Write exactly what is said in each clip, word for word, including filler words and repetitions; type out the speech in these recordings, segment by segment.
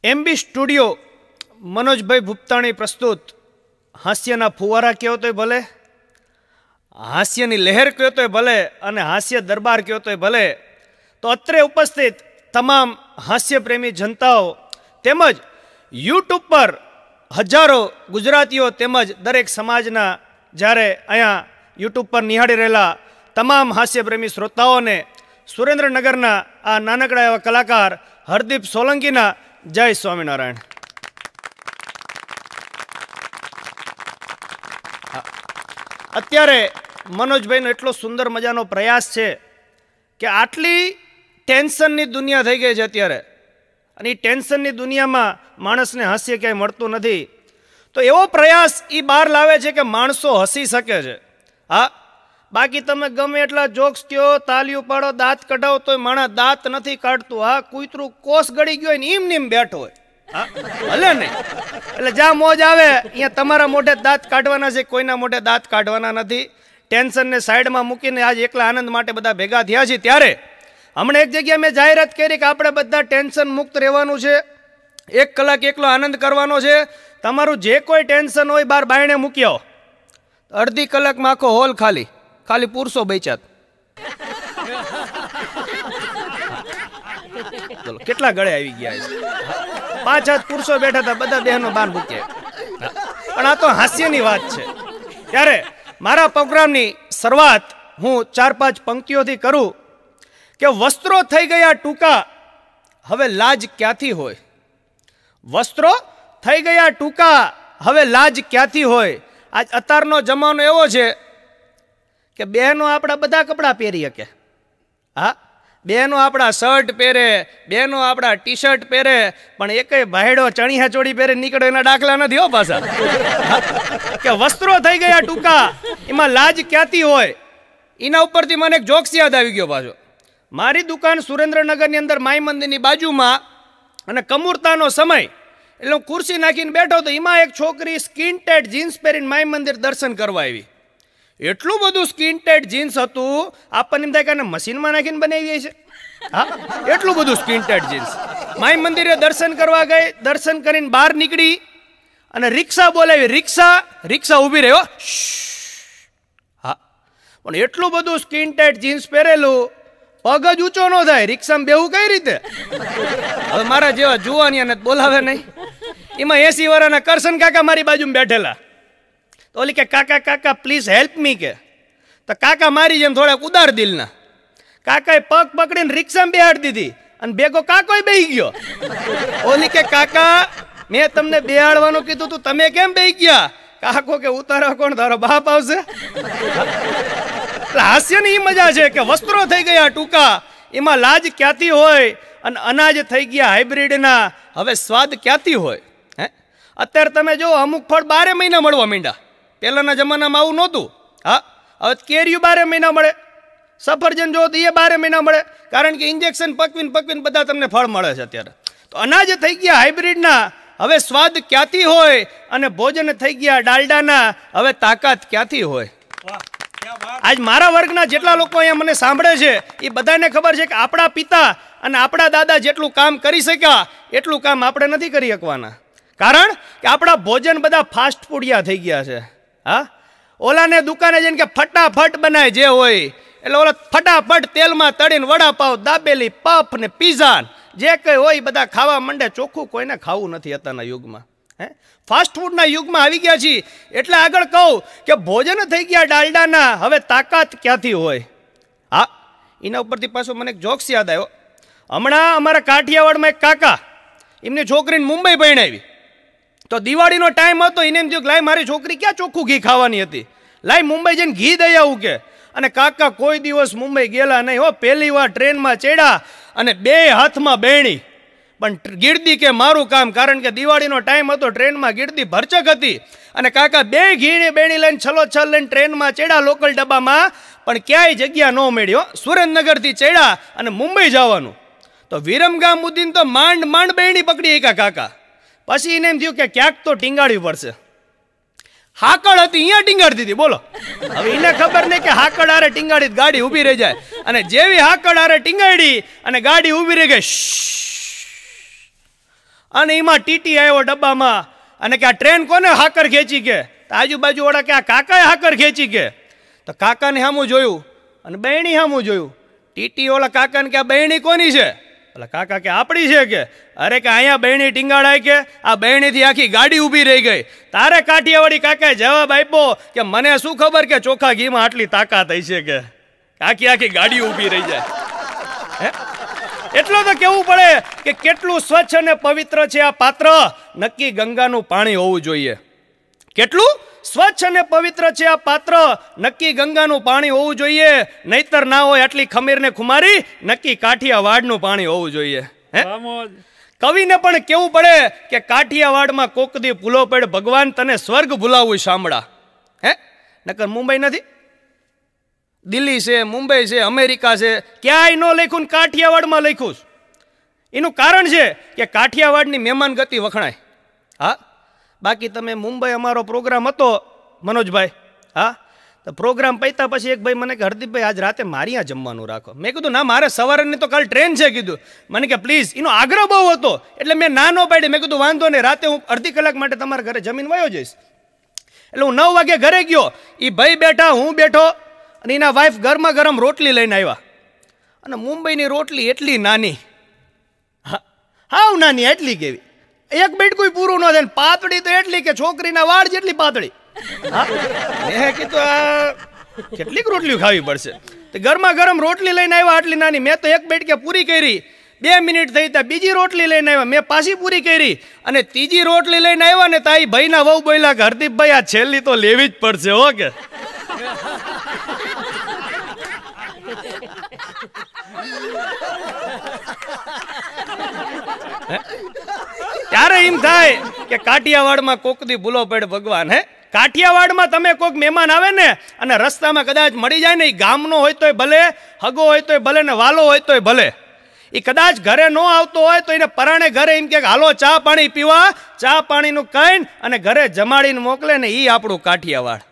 MB studio મનોજભાઈ ભૂપતાણી પ્રસ્તુત હાસ્યના ફુવારા કહો તોય ભલે, હાસ્યની લહેર કહો તોય ભલે અને હાસ્ય દરબાર કહો તોય ભલે, તો અત્રે ઉપસ્થિત તમામ હાસ્યપ્રેમી જનતાઓ તેમજ યુટ્યુબ પર હજારો ગુજરાતીઓ તેમજ દરેક સમાજના જ્યારે અહીંયા યુટ્યુબ પર નિહાળી રહેલા તમામ હાસ્યપ્રેમી શ્રોતાઓને સુરેન્દ્રનગરના આ નાનકડા એવા કલાકાર હરદીપ સોલંકીના જય સ્વામિનારાયણ. અત્યારે મનોજભાઈનો એટલો સુંદર મજાનો પ્રયાસ છે કે આટલી ટેન્શનની દુનિયા થઈ ગઈ છે અત્યારે, અને એ ટેન્શનની દુનિયામાં માણસને હાસ્ય ક્યાંય મળતું નથી, તો એવો પ્રયાસ એ બહાર લાવે છે કે માણસો હસી શકે છે. હા, બાકી તમે ગમે એટલા જોક્સ કહો, તાલીઓ પાડો, દાંત કઢાવો તોય માણસ દાંત નથી કાઢતું. હા, કૂતરું કોસ ગળી ગયો હોય ને એમ નીમ બેઠો હોય. હા, ભલે નહીં. એટલે જ્યાં મોજ આવે અહીંયા તમારા મોઢે દાંત કાઢવાના છે, કોઈના મોઢે દાંત કાઢવાના નથી. ટેન્શનને સાઈડમાં મૂકીને આજ એકલા આનંદ માટે બધા ભેગા થયા છે. ત્યારે હમણાં એક જગ્યાએ મેં જાહેરાત કરી કે આપણે બધા ટેન્શન મુક્ત રહેવાનું છે, એક કલાક એકલો આનંદ કરવાનો છે. તમારું જે કોઈ ટેન્શન હોય બહાર બાયણે મૂકી આવો, અડધી કલાકમાં આખો હોલ ખાલી ખાલી પુરુષો બેચાત. બોલો કેટલા ગળે આવી ગયા છે. પાંચ હાથ પુરુષો બેઠા હતા, બધા બહેનો બહાર મૂક્યા. પણ આ તો હાસ્યની વાત છે. ત્યારે મારા પ્રોગ્રામની શરૂઆત હું ચાર પાંચ પંક્તિઓથી કરું કે વસ્ત્રો થઈ ગયા ટૂંકા, હવે લાજ ક્યાંથી હોય. વસ્ત્રો થઈ ગયા ટૂંકા, હવે લાજ ક્યાંથી હોય. આજ અત્યારનો જમાનો એવો છે કે બહેનો આપણા બધા કપડાં પહેરી શકે. હા, બહેનો આપણા શર્ટ પહેરે, બહેનો આપણા ટી શર્ટ પહેરે, પણ એકેય ભાઈડો ચણિયા ચોળી પહેરે નીકળે એના દાખલા નથી હો પાછા. કે વસ્ત્રો થઈ ગયા ટૂંકા, એમાં લાજ ક્યાંથી હોય. એના ઉપરથી મને એક જોક્સ યાદ આવી ગયો પાછો. મારી દુકાન સુરેન્દ્રનગરની અંદર માઈ મંદિરની બાજુમાં, અને કમૂરતાનો સમય એટલે હું ખુરશી નાખીને બેઠો તો એમાં એક છોકરી સ્કિન ટાઈટ જીન્સ પહેરીને માઈ મંદિર દર્શન કરવા આવી. એટલું બધું સ્કિન ટાઈટ જીન્સ હતું, આપણને એમ થાય કે મશીનમાં નાખીને બનાવી છે. હા, એટલું બધું સ્કિન ટાઈટ જીન્સ. માઈ મંદિરે દર્શન કરવા ગઈ, દર્શન કરીને બહાર નીકળી અને રિક્ષા બોલાવી. રિક્ષા રિક્ષા ઊભી રહ્યો. હા, પણ એટલું બધું સ્કિન ટાઈટ જીન્સ પહેરેલું, પગ જ ઊંચો ન થાય. રિક્ષામાં બેવું કઈ રીતે? હવે મારા જેવા જુવાનિયાને બોલાવે નહીં. એમાં એસી વાળાના કરશન કાકા મારી બાજુમાં બેઠેલા. તો ઓલી કે કાકા કાકા પ્લીઝ હેલ્પ મી કે. તો કાકા મારી જેમ થોડાક ઉદાર દિલના. કાકાએ પગ પકડીને રિક્ષામાં બેહાડી દીધી અને ભેગો કાકોય બેહી ગયો. ઓલી કે કાકા મેં તમને બેહાડવાનું કીધું તું, તમે કેમ બેહી ગયા? કાકો કે ઉતારો કોણ, તારો બાપ આવશે. હાસ્યની એ મજા છે કે વસ્ત્રો થઈ ગયા ટૂંકા, એમાં લાજ ક્યાંથી હોય, અને અનાજ થઈ ગયા હાઇબ્રિડના, હવે સ્વાદ ક્યાંથી હોય. હે, અત્યારે તમે જો અમુક ફળ બારે મહિના મળવા માંડ્યા. પહેલાના જમાનામાં આવું નહોતું. હા, હવે કેરીયું બારે મહિના મળે, સફરજન જો તો એ બારે મહિના મળે, કારણ કે ઇન્જેક્શન પકવીને પકવીને બધા તમને ફળ મળે છે અત્યારે. તો અનાજ થઈ ગયા હાઇબ્રિડના, હવે સ્વાદ ક્યાંથી હોય, અને ભોજન થઈ ગયા ડાલડાના, હવે તાકાત ક્યાંથી હોય. આજ મારા વર્ગના જેટલા લોકો અહીંયા મને સાંભળે છે એ બધાને ખબર છે કે આપણા પિતા અને આપણા દાદા જેટલું કામ કરી શક્યા એટલું કામ આપણે નથી કરી શકવાના. કારણ કે આપણા ભોજન બધા ફાસ્ટ ફૂડિયા થઈ ગયા છે. હા, ઓલાને દુકાને જઈને કે ફટાફટ બનાય જે હોય, એટલે ઓલા ફટાફટ તેલમાં તળીને વડાપાવ, દાબેલી, પફ ને પીઝા જે કંઈ હોય બધા ખાવા માંડે. ચોખ્ખું કોઈને ખાવું નથી અત્યારના યુગમાં. હે, ફાસ્ટ ફૂડના યુગમાં આવી ગયા છીએ. એટલે આગળ કહું કે ભોજન થઈ ગયા ડાલડાના, હવે તાકાત ક્યાંથી હોય. હા, એના ઉપરથી પાછું મને એક જોક્સ યાદ આવ્યો. હમણાં અમારા કાઠિયાવાડમાં એક કાકા, એમની છોકરીને મુંબઈ પરણાવી. તો દિવાળીનો ટાઈમ હતો, એને એમ થયું કે લાય મારી છોકરી ક્યાં ચોખ્ખું ઘી ખાવાની હતી, લાય મુંબઈ જઈને ઘી દઈ આવું કે. અને કાકા કોઈ દિવસ મુંબઈ ગયેલા નહીં હો. પહેલી વાર ટ્રેનમાં ચડ્યા અને બે હાથમાં બેણી, પણ ગીરદી કે મારું કામ, કારણ કે દિવાળીનો ટાઈમ હતો, ટ્રેનમાં ગીરદી ભરચક હતી. અને કાકા બે ઘીની બેણી લઈને છલો છલ લઈને ટ્રેનમાં ચડ્યા લોકલ ડબ્બામાં, પણ ક્યાંય જગ્યા ન મળ્યો. સુરેન્દ્રનગરથી ચડ્યા અને મુંબઈ જવાનું. તો વિરમગામ મુદ્દીન તો માંડ માંડ બેણી પકડી એકા કાકા. પછી એને એમ થયું કે ક્યાંક તો ટીંગાડવી પડશે. હાકડ હતી, અહીંયા ટીંગાડતી હતી. બોલો, હવે એને ખબર નહીં કે હાકડ આરે ટીંગાડી ગાડી ઊભી રહી જાય. અને જેવી હાકડ આરે ટીંગાડી અને ગાડી ઊભી રહી ગઈ, અને એમાં ટીટી આવ્યો ડબ્બામાં અને કે આ ટ્રેન કોને હાકર ખેંચી કે આજુબાજુ વાળા કે આ કાકાએ હાકર ખેંચી કે તો કાકાને સામું જોયું અને બહેણી સામું જોયું. ટીટી ઓલા કાકાને કે આ બહેણી કોની છે? એટલે કાકા કે આપણી છે કે અરે કે અહીંયા બહેણી ટીંગાડાય કે આ બહેણીથી આખી ગાડી ઊભી રહી ગઈ. તારે કાઠિયાવાડી કાકાએ જવાબ આપ્યો કે મને શું ખબર કે ચોખા ઘીમાં આટલી તાકાત થઈ છે કે આખી આખી ગાડી ઊભી રહી જાય. હે એટલો તો કેવું પડે કે કેટલું સ્વચ્છ અને પવિત્ર છે આ પાત્ર. નક્કી ગંગાનું પાણી હોવું જોઈએ. કેટલું સ્વચ્છ અને પવિત્ર છે આ પાત્ર. નક્કી ગંગાનું પાણી હોવું જોઈએ. નહીતર ના હોય આટલી ખમીર ને ખુમારી. નક્કી કાઠિયાવાડનું પાણી હોવું જોઈએ. હે કવિને પણ કેવું પડે કે કાઠિયાવાડમાં કોકદી ભૂલો પડે ભગવાન તને સ્વર્ગ ભૂલાવું શામળા. હે નકર મુંબઈ નથી, દિલ્હી છે, મુંબઈ છે, અમેરિકા છે, ક્યાંય ન લખ્યું ને કાઠિયાવાડમાં લખ્યું. એનું કારણ છે કે કાઠિયાવાડની મહેમાન ગતિ વખણાય. હા બાકી તમે મુંબઈ અમારો પ્રોગ્રામ હતો મનોજભાઈ, હા તો પ્રોગ્રામ પૈતા પછી એક ભાઈ મને કે હરદીપભાઈ આજ રાતે મારી આ જમવાનું રાખો. મેં કીધું ના મારે સવારની તો કાલ ટ્રેન છે કીધું. મને કે પ્લીઝ, એનો આગ્રહ બહુ હતો એટલે મેં ના નો પાડી. મેં કીધું વાંધો નહીં, રાતે હું અડધી કલાક માટે તમારા ઘરે જમીન વયો જઈશ. એટલે હું નવ વાગે ઘરે ગયો. એ ભાઈ બેઠા, હું બેઠો અને એના વાઈફ ગરમા ગરમ રોટલી લઈને આવ્યા. અને મુંબઈની રોટલી એટલી નાની, હા હાવ નાની, એટલી કેવી એક બેટકું પૂરું ન થાય. પાતળી તો એટલી કે છોકરીના વાળ જેટલી પાતળી. હા મેં કીધું આ કેટલીક રોટલી ખાવી પડશે. તો ગરમા ગરમ રોટલી લઈને આવ્યા આટલી નાની. મેં તો એક બેટકે પૂરી કરી. બે મિનિટ થઈ ત્યાં બીજી રોટલી લઈને આવ્યા. મેં પાછી પૂરી કરી અને ત્રીજી રોટલી લઈને આવ્યા ને તાઈ ભાઈના વહુ બોલ્યા કે હરદીપભાઈ આ છેલ્લી તો લેવી જ પડશે હો કે. ત્યારે એમ થાય કે કાઠિયાવાડમાં કોકદી ભૂલો પડે ભગવાન. હે કાઠિયાવાડમાં તમે કોઈક મહેમાન આવે ને અને રસ્તામાં કદાચ મળી જાય ને, એ ગામનો હોય તોય ભલે, હગો હોય તોય ભલે ને વાલો હોય તોય ભલે, એ કદાચ ઘરે ન આવતો હોય તો એને પરાણે ઘરે એમ કે હાલો ચા પાણી પીવા, ચા પાણીનું કહીને અને ઘરે જમાડીને મોકલે ને, એ આપણું કાઠિયાવાડ.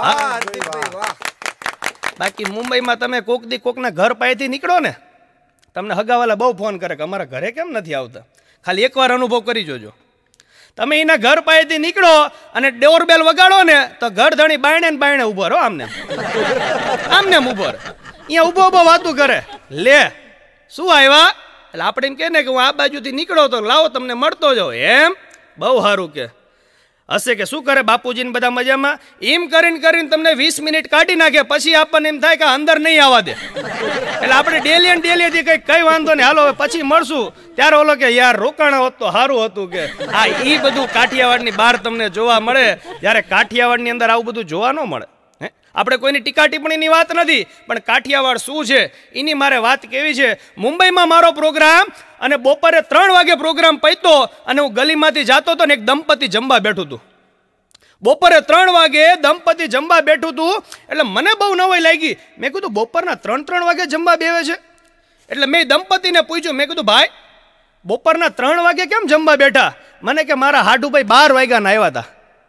બાકી મુંબઈમાં તમે કોક દી કોકના ઘર પાસેથી નીકળો ને, તમને હગાવાલા બહુ ફોન કરે કે અમારા ઘરે કેમ નથી આવતા. ખાલી એકવાર અનુભવ કરી જોજો. તમે એના ઘર પાસેથી નીકળો અને ડોરબેલ વગાડો ને તો ઘર ધણી બાયણે ને બાયણે ઉભો રહો, આમને આમને ઉભો રહે. અહીંયા ઉભો ઉભો વાતું કરે, લે શું આવ્યા? એટલે આપણે એમ કહે ને કે હું આ બાજુથી નીકળો તો લાવો તમને મળતો જાઓ. એમ બહુ સારું કે હશે કે શું કરે બાપુજીને બધા મજામાં? એમ કરીને કરીને તમને વીસ મિનિટ કાઢી નાખે. પછી આપણને એમ થાય કે અંદર નહીં આવવા દે. એટલે આપણે ડેલી ને ડેલીથી કંઈક કઈ વાંધો નહીં, હાલો પછી મળશું. ત્યારે ઓલો કે યાર રોકાણા હોત તો સારું હતું કે. હા એ બધું કાઠિયાવાડની બહાર તમને જોવા મળે, જ્યારે કાઠિયાવાડની અંદર આવું બધું જોવા ન મળે. હે આપણે કોઈની ટીકા ટિપ્પણીની વાત નથી, પણ કાઠિયાવાડ શું છે એની મારે વાત કેવી છે. મુંબઈમાં મારો પ્રોગ્રામ અને બપોરે ત્રણ વાગે પ્રોગ્રામ પૈતો અને હું ગલીમાંથી જાતો હતો ને એક દંપતી જમવા બેઠું હતું. બપોરે ત્રણ વાગે દંપતી જમવા બેઠું હતું એટલે મને બહુ નવાઈ લાગી. મેં કીધું બપોરના ત્રણ ત્રણ વાગે જમવા બેવે છે. એટલે મેં દંપતીને પૂછ્યું, મેં કીધું ભાઈ બપોરના ત્રણ વાગે કેમ જમવા બેઠા? મને કે મારા હાડુભાઈ બાર વાગ્યા ના આવ્યા હતા.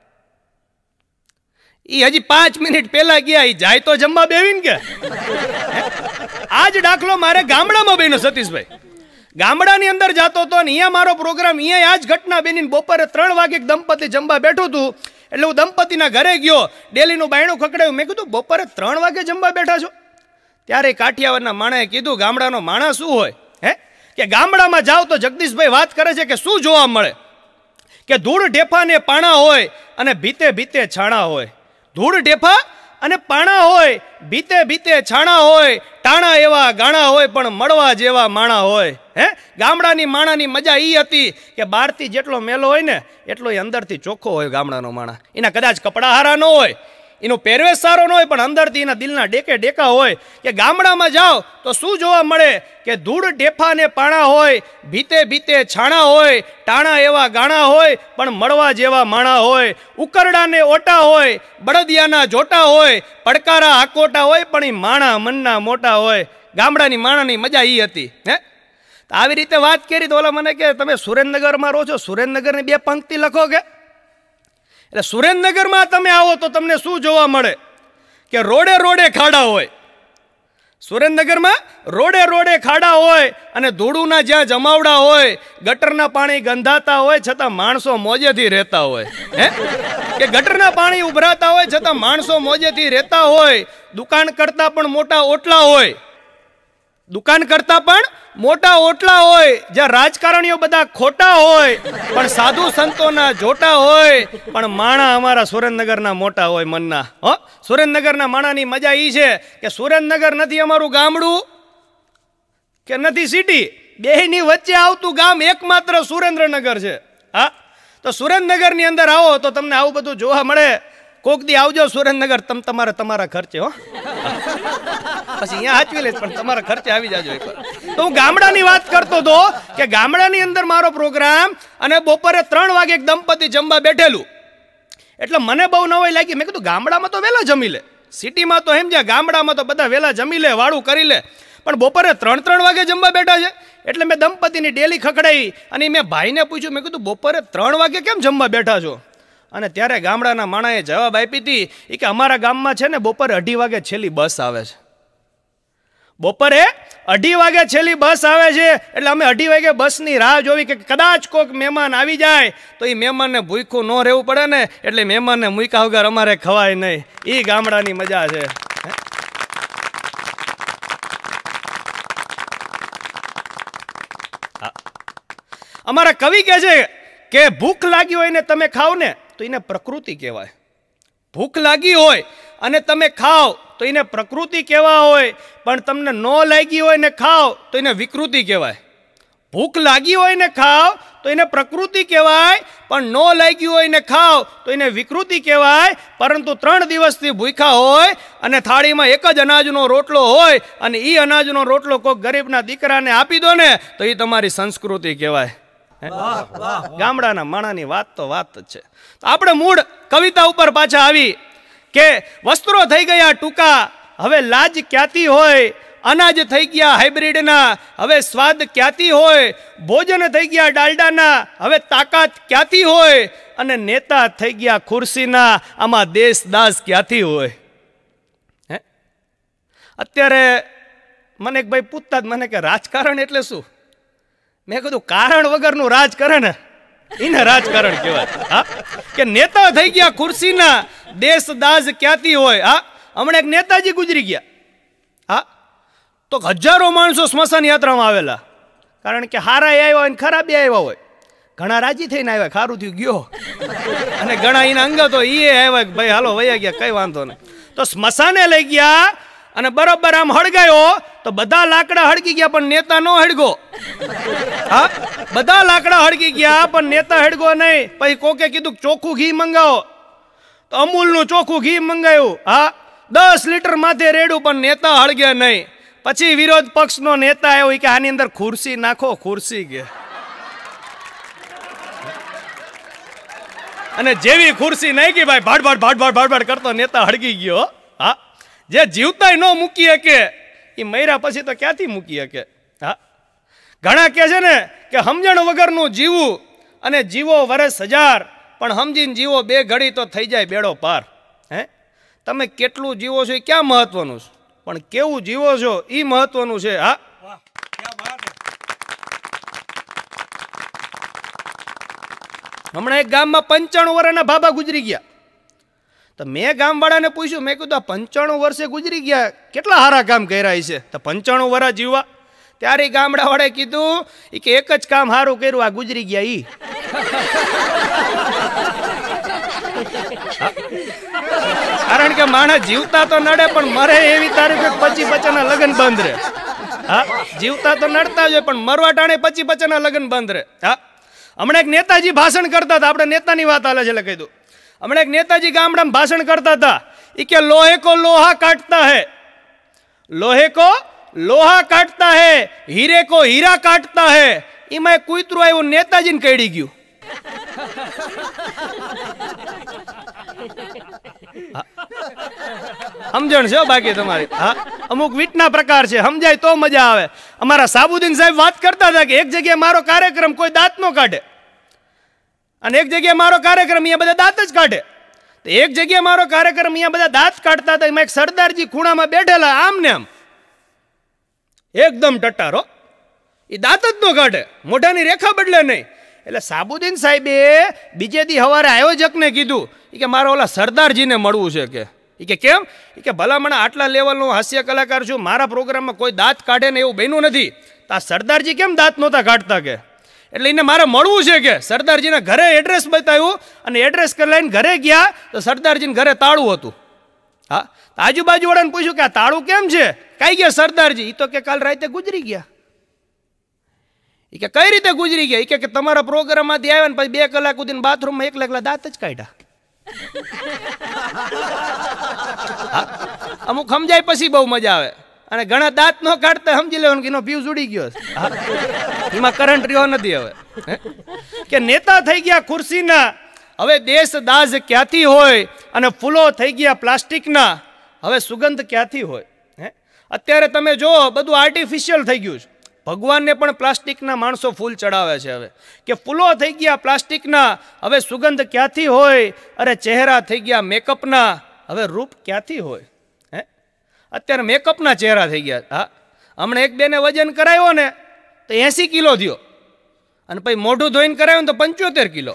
એ હજી પાંચ મિનિટ પહેલા ગયા, એ જાય તો જમવા બેવીને કે. આજ દાખલો મારે ગામડામાં બન્યો સતીશભાઈ. ગામડાની અંદર જતો હતો ને અહીંયા મારો પ્રોગ્રામ, અહીંયા આ જ ઘટના બેની. બપોરે ત્રણ વાગે દંપતી જમવા બેઠું હતું એટલે હું દંપતીના ઘરે ગયો, ડેલીનું બાયણું ખકડાયું. મેં કીધું બપોરે ત્રણ વાગે જમવા બેઠા છો? ત્યારે કાઠિયાવાડના માણાએ કીધું ગામડાનો માણસ શું હોય હે કે ગામડામાં જાઓ તો જગદીશભાઈ વાત કરે છે કે શું જોવા મળે કે ધૂળ ઢેફા ને પાણા હોય અને ભીતે ભીતે છાણા હોય. ધૂળ ઢેફા અને પાણા હોય, ભીતે ભીતે છાણા હોય, ટાણા એવા ગાણા હોય પણ મળવા જેવા માણા હોય. હે ગામડાની માણાની મજા એ હતી કે બહારથી જેટલો મેલો હોય ને એટલો એ અંદરથી ચોખ્ખો હોય ગામડાનો માણા. એના કદાચ કપડા હારા ન હોય, એનો પહેરવેશ સારો ન હોય, પણ અંદરથી એના દિલના ડેકે ડેકા હોય. કે ગામડામાં જાઓ તો શું જોવા મળે કે ધૂળ ઢેફા ને પાણા હોય, ભીતે ભીતે છાણા હોય, ટાણા એવા ગાણા હોય પણ મળવા જેવા માણા હોય. ઉકરડા ને ઓટા હોય, બળદિયાના જોટા હોય, પડકારા હાકોટા હોય પણ એ માણા મનના મોટા હોય. ગામડાની માણાની મજા એ હતી. હે આવી રીતે વાત કરી તો ઓલા મને કે તમે સુરેન્દ્રનગરમાં રહો છો, સુરેન્દ્રનગરની બે પંક્તિ લખો કે. એટલે સુરેન્દ્રનગરમાં તમે આવો તો તમને શું જોવા મળે કે રોડે રોડે ખાડા હોય. સુરેન્દ્રનગરમાં રોડે રોડે ખાડા હોય અને ધૂળુના જ્યાં જમાવડા હોય, ગટરના પાણી ગંધાતા હોય છતાં માણસો મોજેથી રહેતા હોય. હે કે ગટરના પાણી ઉભરાતા હોય છતાં માણસો મોજેથી રહેતા હોય. દુકાન કરતા પણ મોટા ઓટલા હોય, દુકાન કરતા પણ મોટા ઓટલા હોય. જ્યાં રાજકારણીઓ બધા ખોટા હોય પણ સાધુ સંતોના જોટા હોય. પણ માણા અમારા સુરેન્દ્રનગરના મોટા હોય મનના. હો, સુરેન્દ્રનગરના માણાની મજા એ છે કે સુરેન્દ્રનગર નથી અમારું ગામડું કે નથી સિટી, બેયની વચ્ચે આવતું ગામ એકમાત્ર સુરેન્દ્રનગર છે. હા, તો સુરેન્દ્રનગરની અંદર આવો તો તમને આવું બધું જોવા મળે. કોક દી આવજો સુરેન્દ્રનગર, તમ તમારે તમારા ખર્ચે. હો, પછી અહીંયા હાચવી લઈશ પણ તમારા ખર્ચે આવી જાજો એકવાર. તો હું ગામડાની વાત કરતો હતો કે ગામડાની અંદર મારો પ્રોગ્રામ અને બપોરે ત્રણ વાગે એક દંપતી જમવા બેઠેલું. એટલે મને બહુ નવાઈ લાગી. મેં કીધું ગામડામાં તો વહેલા જમી લે, સિટીમાં તો એમ છે ગામડામાં તો બધા વહેલા જમી લે, વાળું કરી લે, પણ બપોરે ત્રણ ત્રણ વાગે જમવા બેઠા છે. એટલે મેં દંપતીની ડેલી ખખડાઈ અને મેં ભાઈને પૂછ્યું, મેં કીધું બપોરે ત્રણ વાગે કેમ જમવા બેઠા છો? અને ત્યારે ગામડાના માણાએ જવાબ આપી હતી એ કે અમારા ગામમાં છે ને બપોરે અઢી વાગે છેલ્લી બસ આવે છે. બપોરે અઢી વાગે છેલ્લી બસ આવે છે એટલે અમે અઢી વાગે બસની રાહ જોવી કે કદાચ કોઈક મહેમાન આવી જાય તો એ મહેમાનને ભૂખ્યું ન રહેવું પડે ને, એટલે મહેમાનને મૂક્યા વગર અમારે ખવાય નહીં. એ ગામડાની મજા છે. અમારા કવિ કહે છે કે ભૂખ લાગી હોય ને તમે ખાવ ને તો એને પ્રકૃતિ કહેવાય. ભૂખ લાગી હોય અને તમે ખાઓ તો એને પ્રકૃતિ કહેવા હોય, પણ તમને ન લાગી હોય ને ખાઓ તો એને વિકૃતિ કહેવાય. ભૂખ લાગી હોય ને ખાઓ તો એને પ્રકૃતિ કહેવાય, પણ ન લાગી હોય ને ખાઓ તો એને વિકૃતિ કહેવાય. પરંતુ ત્રણ દિવસથી ભૂખ્યા હોય અને થાળીમાં એક જ અનાજનો રોટલો હોય અને એ અનાજનો રોટલો કોઈક ગરીબના દીકરાને આપી દો ને તો એ તમારી સંસ્કૃતિ કહેવાય. ગામડાના માણાની વાત તો વાત જ છે. તો આપણે મૂળ કવિતા ઉપર પાછા આવી કે વસ્ત્રો થઈ ગયા ટૂંકા, હવે લાજ ક્યાંથી હોય? અનાજ થઈ ગયા હાઇબ્રિડના, હવે સ્વાદ ક્યાંથી હોય? ભોજન થઈ ગયા ડાલડાના, હવે તાકાત ક્યાંથી હોય? અને નેતા થઈ ગયા ખુરશીના, આમાં દેશ દાસ ક્યાંથી હોય? હે, અત્યારે મને એક ભાઈ પૂછતા જ મને કે રાજકારણ એટલે શું? મેં કીધું કારણ વગરનું રાજ કરે ને એને રાજકારણ કહેવાય. હા, કે નેતા થઈ ગયા ખુરશીના, દેશ દાજ ક્યાંથી હોય? હા, હમણાં એક નેતાજી ગુજરી ગયા. હા, તો હજારો માણસો સ્મશાન યાત્રામાં આવેલા, કારણ કે હારા આવ્યા હોય ને ખરાબ આવ્યા હોય. ઘણા રાજી થઈને આવ્યા, ખારું થયું ગયો, અને ઘણા એના અંગતો એ આવ્યા ભાઈ હાલો વયા ગયા, કઈ વાંધો નહીં. તો સ્મશાને લઈ ગયા અને બરોબર આમ હળગાયો તો બધા લાકડા હળગી ગયા પણ નેતા નો હળગો. હા, બધા લાકડા હળગી ગયા પણ નેતા હળગો નહીં. પછી કોકે કીધું ચોખ્ખું ઘી મંગાવો, તો અમૂલનું ચોખ્ખું ઘી મંગાવ્યું. હા, દસ લીટર માથે રેડું પણ નેતા હળગ્યા નહીં. પછી વિરોધ પક્ષનો નેતા આવ્યો કે આની અંદર ખુરશી નાખો, ખુરશી કે, અને જેવી ખુરશી નાખી ભાઈ ભાડ ભાડ ભાડ ભાડ ભાડ ભાડ કરતો નેતા હળગી ગયો. હા, જે જીવતાય ન મૂકી શકે એ મર્યા પછી તો ક્યાંથી મૂકી શકે? હા, ઘણા કહે છે ને કે સમજણ વગરનું જીવવું અને જીવો વરસ હજાર, પણ સમજીને જીવો બે ઘડી તો થઈ જાય બેડો પાર. હે, તમે કેટલું જીવો છો એ ક્યાં મહત્વનું છે, પણ કેવું જીવો છો એ મહત્વનું છે. હા, હમણાં એક ગામમાં પંચાણું વર્ષના બાબા ગુજરી ગયા. તો મેં ગામવાળાને પૂછ્યું, મેં કીધું આ પંચાણું વર્ષે ગુજરી ગયા, કેટલા સારા કામ કર્યા છે, તો પંચાણું વર્ષ જીવવા? ત્યારે ગામડાવાળાએ કીધું કે એક જ કામ સારું કર્યું, આ ગુજરી ગયા ઈ. કારણ કે માણસ જીવતા તો નડે પણ મરે એવી તારીખે પચી પચાના લગ્ન બંધ રહે. હા, જીવતા તો નડતા જ હોય પણ મરવા ટાણે પચી પચાના લગ્ન બંધ રહે. હા, હમણાં એક નેતાજી ભાષણ કરતા હતા, આપણે નેતાની વાત હાલે છે એટલે કહી દઉં. હમણાં એક નેતાજી ગામડામાં ભાષણ કરતા હતા, એ કે લોહે કો લોહા કાટતા હે, લોહે કો લોહા કાટતા હે, હીરે કો હીરા કાટતા હે. એમાં એક કૂતરું આવ્યું નેતાજીને કઈડી ગયું. સમજણ છે બાકી તમારી. હા, અમુક વીટના પ્રકાર છે, સમજાય તો મજા આવે. અમારા સાબુદ્દીન સાહેબ વાત કરતા હતા કે એક જગ્યાએ મારો કાર્યક્રમ કોઈ દાંત નો કાઢે અને એક જગ્યાએ મારો કાર્યક્રમ અહીંયા બધા દાંત જ કાઢે. તો એક જગ્યાએ મારો કાર્યક્રમ અહીંયા બધા દાંત કાઢતા હતા, એમાં એક સરદારજી ખૂણામાં બેઠેલા આમ ને આમ. એકદમ ટટ્ટારો, એ દાંત જ ન કાઢે, મોઢાની રેખા બદલે નહીં. એટલે સાબુદ્દીન સાહેબે બીજે દી સવારે આયોજકને કીધું કે મારે ઓલા સરદારજીને મળવું છે. કે એ કે કેમ? એ કે ભલામણ આટલા લેવલનો હાસ્ય કલાકાર છું, મારા પ્રોગ્રામમાં કોઈ દાંત કાઢે ને એવું બન્યું નથી. તો આ સરદારજી કેમ દાંત નહોતા કાઢતા? કે એટલે એને મારે મળવું છે. કે સરદારજીના ઘરે એડ્રેસ બતાવ્યું અને એડ્રેસ કરી લઈને ઘરે ગયા તો સરદારજીને ઘરે તાળું હતું. હા, આજુબાજુવાળાને પૂછ્યું કે આ તાળું કેમ છે? કઈ ગયા સરદારજી? એ તો કે કાલ રાતે ગુજરી ગયા. એ કે કઈ રીતે ગુજરી ગયા? એ કે તમારા પ્રોગ્રામમાંથી આવ્યા ને પછી બે કલાક સુધી બાથરૂમમાં એકલા એકલા દાંત જ કાઢ્યા. અમુક સમજાય પછી બહુ મજા આવે, અને ઘણા દાંત ન કાઢતા સમજી લેવાનું કે એનો ફ્યુઝ ઉડી ગયો, એમાં કરંટ રહ્યો નથી. હવે કે નેતા થઈ ગયા ખુરશીના, હવે દેશ દાજ ક્યાંથી હોય, અને ફૂલો થઈ ગયા પ્લાસ્ટિકના, હવે સુગંધ ક્યાંથી હોય? હે, અત્યારે તમે જો બધું આર્ટિફિશિયલ થઈ ગયું છે. ભગવાનને પણ પ્લાસ્ટિકના માણસો ફૂલ ચડાવે છે. હવે કે ફૂલો થઈ ગયા પ્લાસ્ટિકના, હવે સુગંધ ક્યાંથી હોય? અરે ચહેરા થઈ ગયા મેકઅપના, હવે રૂપ ક્યાંથી હોય? હે, અત્યારે મેકઅપના ચહેરા થઈ ગયા. હા, હમણાં એક બેને વજન કરાવ્યો ને તો એસી કિલો થયો, અને પછી મોઢું ધોઈને કરાવ્યું ને તો પંચોતેર કિલો.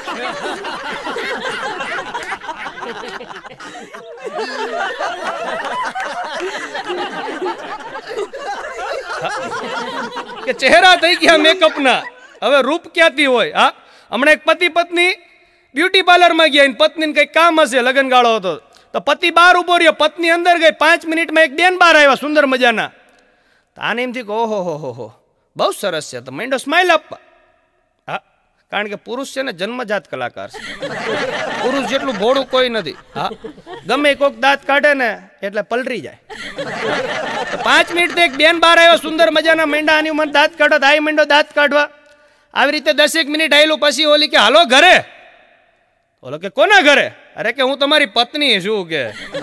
કે ચહેરા થઈ ગયા મેકઅપના, હવે રૂપ ક્યાંથી હોય? હા, હમણાં એક પતિ પત્ની બ્યુટી પાર્લરમાં ગયા, પત્નીને કંઈક કામ હશે, લગ્નગાળો હતો, તો પતિ બહાર ઉભો રહ્યો, પત્ની અંદર ગઈ. પાંચ મિનિટમાં એક બેન બહાર આવ્યા સુંદર મજાના. તો આને એમથી કહો હો હો હો હો બહુ સરસ છે, તો માંડો સ્માઇલ આપવા. હા, કારણ કે પુરુષ છે ને જન્મજાત કલાકાર છે, પુરુષ જેટલું ભોળું કોઈ નથી. હા, ગમે કોઈક દાંત કાઢે ને એટલે પલરી જાય. પાંચ મિનિટ એક બેન બહાર આવ્યો સુંદર મજાના, મેંડા આની મને દાંત કાઢો, આઈ મેંડો દાંત કાઢવા. આવી રીતે દસેક મિનિટ આવેલું, પછી ઓલી કે હાલો ઘરે. ઓલો કે કોના ઘરે? અરે કે હું તમારી પત્ની છું. કે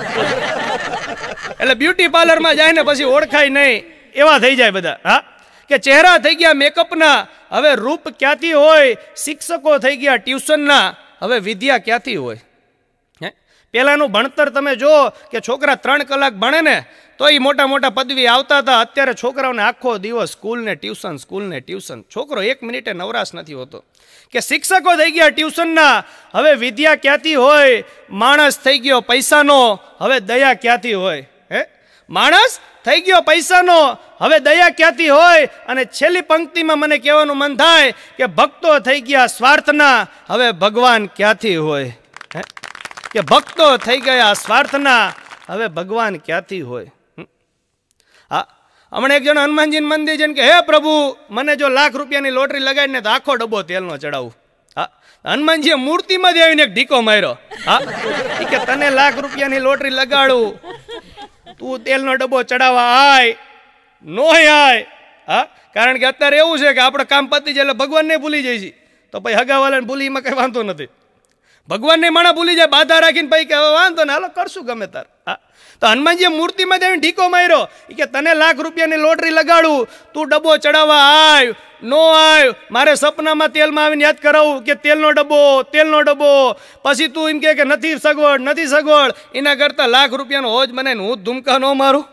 એટલે બ્યુટી પાર્લરમાં જાય ને પછી ઓળખાય નહીં એવા થઈ જાય બધા. હા, કે ચહેરા થઈ ગયા મેકઅપના, હવે રૂપ ક્યાંથી હોય? શિક્ષકો થઈ ગયા ટ્યુશનના, હવે વિદ્યા ક્યાંથી હોય? હે, પહેલાંનું ભણતર તમે જો કે છોકરા ત્રણ કલાક ભણે ને તો એ મોટા મોટા પદવી આવતા હતા. અત્યારે છોકરાઓને આખો દિવસ સ્કૂલ ને ટ્યુશન, સ્કૂલ ને ટ્યુશન, છોકરો એક મિનિટે નવરાશ નથી હોતો. કે શિક્ષકો થઈ ગયા ટ્યુશનના, હવે વિદ્યા ક્યાંથી હોય? માણસ થઈ ગયો પૈસાનો, હવે દયા ક્યાંથી હોય? હે, માણસ થઈ ગયો પૈસાનો, હવે દયા ક્યાંથી હોય? અને છેલ્લી પંક્તિમાં મને કહેવાનું મન થાય કે ભક્તો થઈ ગયા સ્વાર્થના, હવે ભગવાન ક્યાંથી હોય? હે, કે ભક્તો થઈ ગયા સ્વાર્થના, હવે ભગવાન ક્યાંથી હોય? હા, હમણાં એક જણ હનુમાનજીનું મંદિર છે ને કે હે પ્રભુ, મને જો લાખ રૂપિયાની લોટરી લગાડીને તો આખો ડબ્બો તેલનો ચડાવું. હા, હનુમાનજીએ મૂર્તિમાં જ આવીને એક ઢીકો માર્યો. હા, કે તને લાખ રૂપિયાની લોટરી લગાડું, તું તેલનો ડબ્બો ચડાવવા આય નો આય? હા, કારણ કે અત્યારે એવું છે કે આપણે કામ પતી જાય એટલે ભગવાનને ભૂલી જાય છે, તો પછી હગાવાલાને ભૂલી એમાં કંઈ વાંધો નથી. ભગવાનને માણા ભૂલી જાય, બાધા રાખીને પછી કે વાંધો ને હાલો કરશું ગમે તાર. હા, તો હનુમાનજીએ મૂર્તિમાં જઈને ઢીકો માર્યો કે તને લાખ રૂપિયાની લોટરી લગાડું, તું ડબ્બો ચડાવવા આવ નો આવ? મારે સપનામાં તેલમાં આવીને યાદ કરાવું કે તેલનો ડબ્બો, તેલનો ડબ્બો. પછી તું એમ કે નથી સગવડ, નથી સગવડ. એના કરતાં લાખ રૂપિયાનો હોજ બનાવીને હું ધૂમકા ન મારું.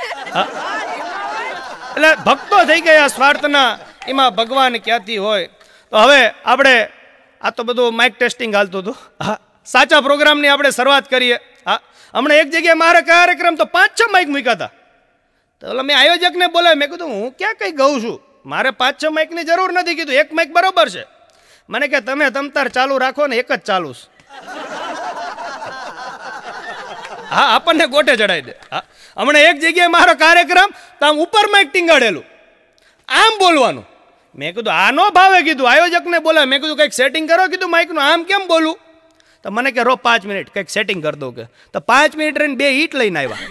એટલે ભક્તો થઈ ગયા સ્વાર્થના, એમાં ભગવાન ક્યાંથી હોય? તો હવે આપણે આ તો બધું માઇક ટેસ્ટિંગ હાલતું હતું. હા, સાચા પ્રોગ્રામની આપણે શરૂઆત કરીએ. હા, હમણાં એક જગ્યાએ મારા કાર્યક્રમ તો પાંચ છ માઇક મૂક્યા હતા. તો એટલે મેં આયોજકને બોલાવ્યો, મેં કીધું હું ક્યાં કંઈ ગઉં છું, મારે પાંચ છ માઇકની જરૂર નથી. કીધું એક માઇક બરોબર છે. મને કે તમે તમતાર ચાલુ રાખો ને, એક જ ચાલુ. હા, આપણને ગોટે ચડાવી દે. હા, હમણાં એક જગ્યાએ મારો કાર્યક્રમ તો આમ ઉપર માઇક ટીંગાડેલું, આમ બોલવાનું. મેં કીધું આ નો ભાવે. કીધું આયોજકને બોલાવે, મેં કીધું કંઈક સેટિંગ કરો. કીધું માઇકનું આમ કેમ બોલું? તો મને કે રો પાંચ મિનિટ કંઈક સેટિંગ કરી દઉં. કે તો પાંચ મિનિટ રહીને બે ઈટ લઈને આવ્યા.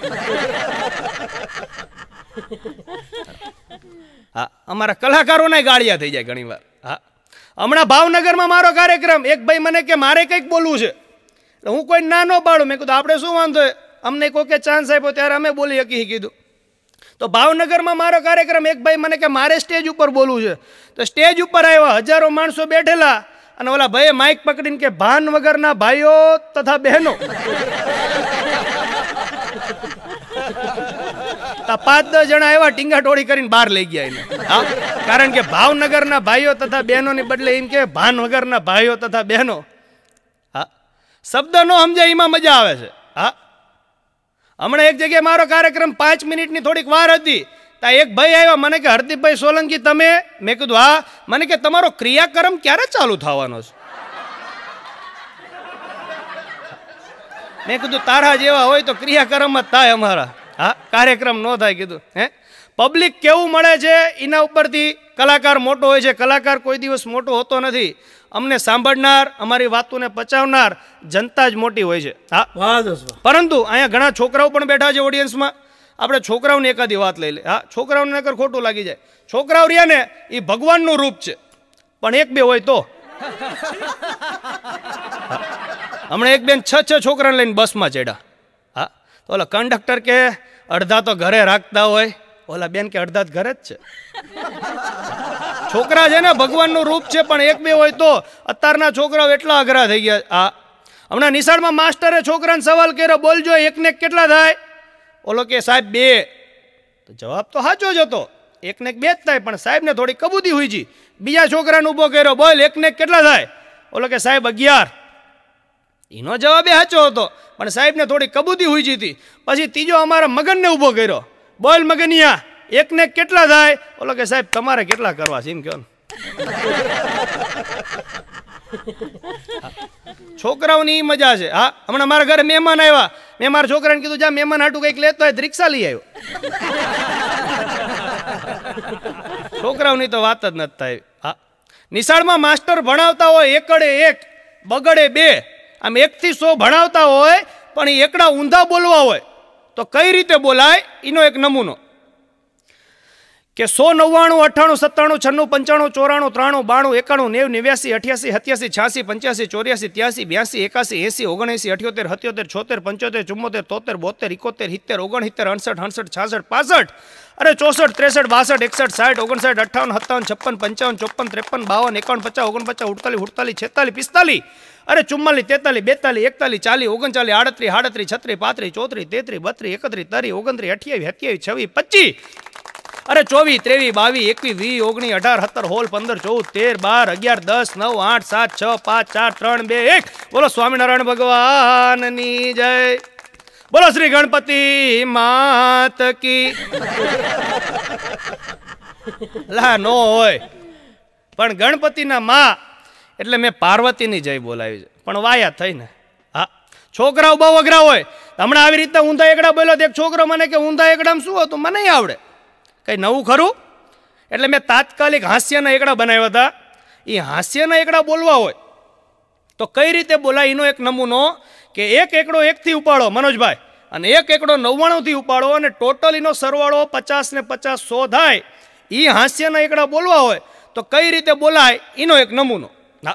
હા, અમારા કલાકારોના ગાળિયા થઈ જાય ઘણી વાર. હા, હમણાં ભાવનગરમાં મારો કાર્યક્રમ, એક ભાઈ મને કે મારે કંઈક બોલવું છે, હું કોઈ ના ન પાડું. મેં કીધું આપણે શું વાંધો, અમને કોકે ચાન્સ આપ્યો ત્યારે અમે બોલી શકી. કીધું તો ભાવનગરમાં મારો કાર્યક્રમ, એક ભાઈ મને કે મારે સ્ટેજ ઉપર બોલવું છે. તો સ્ટેજ ઉપર આવ્યા, હજારો માણસો બેઠેલા, અને ઓલા ભાઈએ માઇક પકડીને કે ભાન વગરના ભાઈઓ તથા બહેનો. તો પાંચ દસ જણા એવા ટીંગા ટોળી કરીને બહાર લઈ ગયા એને. હા, કારણ કે ભાવનગરના ભાઈઓ તથા બહેનોની બદલે એમ કે ભાનવગરના ભાઈઓ તથા બહેનો. હા, શબ્દ નો સમજાય એમાં મજા આવે છે. હા, હમણાં એક જગ્યાએ મારો કાર્યક્રમ પાંચ મિનિટની થોડીક વાર હતી, ત્યાં એક ભાઈ આવ્યા મને કે હરદીપભાઈ સોલંકી તમે? મેં કીધું હા. મને કે તમારો ક્રિયાક્રમ ક્યારે ચાલુ થવાનો છે? મેં કીધું તારા જેવા હોય તો ક્રિયાક્રમ જ થાય અમારા. હા, કાર્યક્રમ ન થાય. કીધું હે પબ્લિક કેવું મળે છે એના ઉપરથી કલાકાર મોટો હોય છે. કલાકાર કોઈ દિવસ મોટો હોતો નથી. અમને સાંભળનાર, અમારી વાતોને પચાવનાર જનતા જ મોટી હોય છે. હા, પરંતુ અહીંયા ઘણા છોકરાઓ પણ બેઠા છે ઓડિયન્સમાં. આપણે છોકરાઓની એકાદી વાત લઈ લે. હા, છોકરાઓને નકર ખોટું લાગી જાય. છોકરાઓ રહ્યા ને એ ભગવાનનું રૂપ છે, પણ એક બે હોય તો. હમણાં એક બેન છ છ છોકરાને લઈને બસમાં ચડ્યા. હા, તો ઓલા કંડક્ટર કે અડધા તો ઘરે રાખતા હોય, ઓલા બેન કે અડધા ઘરે જ છે. છોકરા છે ને ભગવાનનું રૂપ છે, પણ એક બે હોય તો. અત્યારના છોકરાઓ એટલા અઘરા થઈ ગયા. હા, હમણાં નિશાળમાં માસ્ટરે છોકરાને સવાલ કર્યો, બોલજો એકને કેટલા થાય? ઓલો કે સાહેબ બે. તો જવાબ તો સાચો જ હતો, એકને બે જ થાય, પણ સાહેબને થોડી કબૂતી હોય છે. બીજા છોકરાને ઊભો કર્યો, બોલ એકને કેટલા થાય? ઓલો કે સાહેબ અગિયાર. એનો જવાબ એ સાચો હતો, પણ સાહેબને થોડી કબૂતી હોય હતી. પછી ત્રીજો અમારા મગનને ઊભો કર્યો, બોલ મગનિયા એકને કેટલા થાય? ઓલો કે સાહેબ તમારે કેટલા કરવા છે એમ કહો ને. છોકરાઓની મજા છે. હા, હમણાં મારા ઘરે મહેમાન આવ્યા, મેં મારા છોકરાને કીધું જા મહેમાન હાટું કંઈક લેતો હોય તો રિક્ષા લઈ આવ્યો. છોકરાઓની તો વાત જ નથી થાય. હા, નિશાળમાં માસ્ટર ભણાવતા હોય એકડે એક બગડે બે, આમ એકથી સો ભણાવતા હોય, પણ એ એકડા ઊંધા બોલવા હોય તો કઈ રીતે બોલાય એનો એક નમૂનો કે સો નવ્વાણું અઠ્ઠાણું સત્તાણું છન્નું પંચાણું ચોરાણું ત્રાણું બાણું એકાણું નેવ નેવ્યાસી અઠ્યાસી સત્યાસી છ્યાસી પંચ્યાસી ચોર્યાસી ત્યાસી બ્યાસી એકાસી એસી ઓગણએસી અઠ્યોતેર સત્યોતેર છોતેર પંચોતેર ચુમ્મોતેર તોતેર બોતેર ઇકોતેર સિત્તેર ઓગણસિત્તેર અડસઠ અડસઠ છાસઠ પાસઠ અરે ચોસઠ ત્રેસઠ બાસઠ એકસઠ સાઠ ઓગણસાઠ અઠ્ઠાવન સત્તાવન છપ્પન પંચાવન ચોપન ત્રેપન બાવન એકાવન પચાસ ઓગણપચાસ ઉડતાલીસ ઉડતાલીસ છેતાલીસ પિસ્તાલીસ અરે ચુમ્માલીસ તેતાલીસ બેતાલીસ એકતાલીસ ચાલીસ ઓગણચાલીસ આડત્રીસ આડત્રીસ છત્રીસ પાંત્રીસ ચોત્રીસ તેત્રીસ બત્રીસ એકત્રીસ તરી ઓગણત્રીસ અઠ્યાવીસ સત્યાવીસ છવ્વીસ પચીસ અરે ચોવીસ ત્રેવીસ બાવીસ એકવીસ વીસ ઓગણીસ અઢાર સત્તર સોળ પંદર ચૌદ તેર બાર અગિયાર દસ નવ આઠ સાત છ પાંચ ચાર ત્રણ બે એક. બોલો સ્વામિનારાયણ ભગવાનની જય. બોલો શ્રી ગણપતિ માત કી. લા નો હોય, પણ ગણપતિના માં એટલે મેં પાર્વતીની જય બોલાવી છે, પણ વાયા થઈને. હા, છોકરાઓ બહુ અઘરા હોય. હમણાં આવી રીતના ઊંધા એકડા બોલ્યો તો એક છોકરો મને કે ઊંધા એકડામાં શું હતું? મને નહીં આવડે. કંઈ નવું ખરું? એટલે મેં તાત્કાલિક હાસ્યના એકડા બનાવ્યા હતા. એ હાસ્યના એકડા બોલવા હોય તો કઈ રીતે બોલાય એનો એક નમૂનો કે એક એકડો એકથી ઉપાડો મનોજભાઈ, અને એક એકડો નવ્વાણુંથી ઉપાડો, અને ટોટલ એનો સરવાળો પચાસ ને પચાસ સો થાય. એ હાસ્યના એકડા બોલવા હોય તો કઈ રીતે બોલાય એનો એક નમૂનો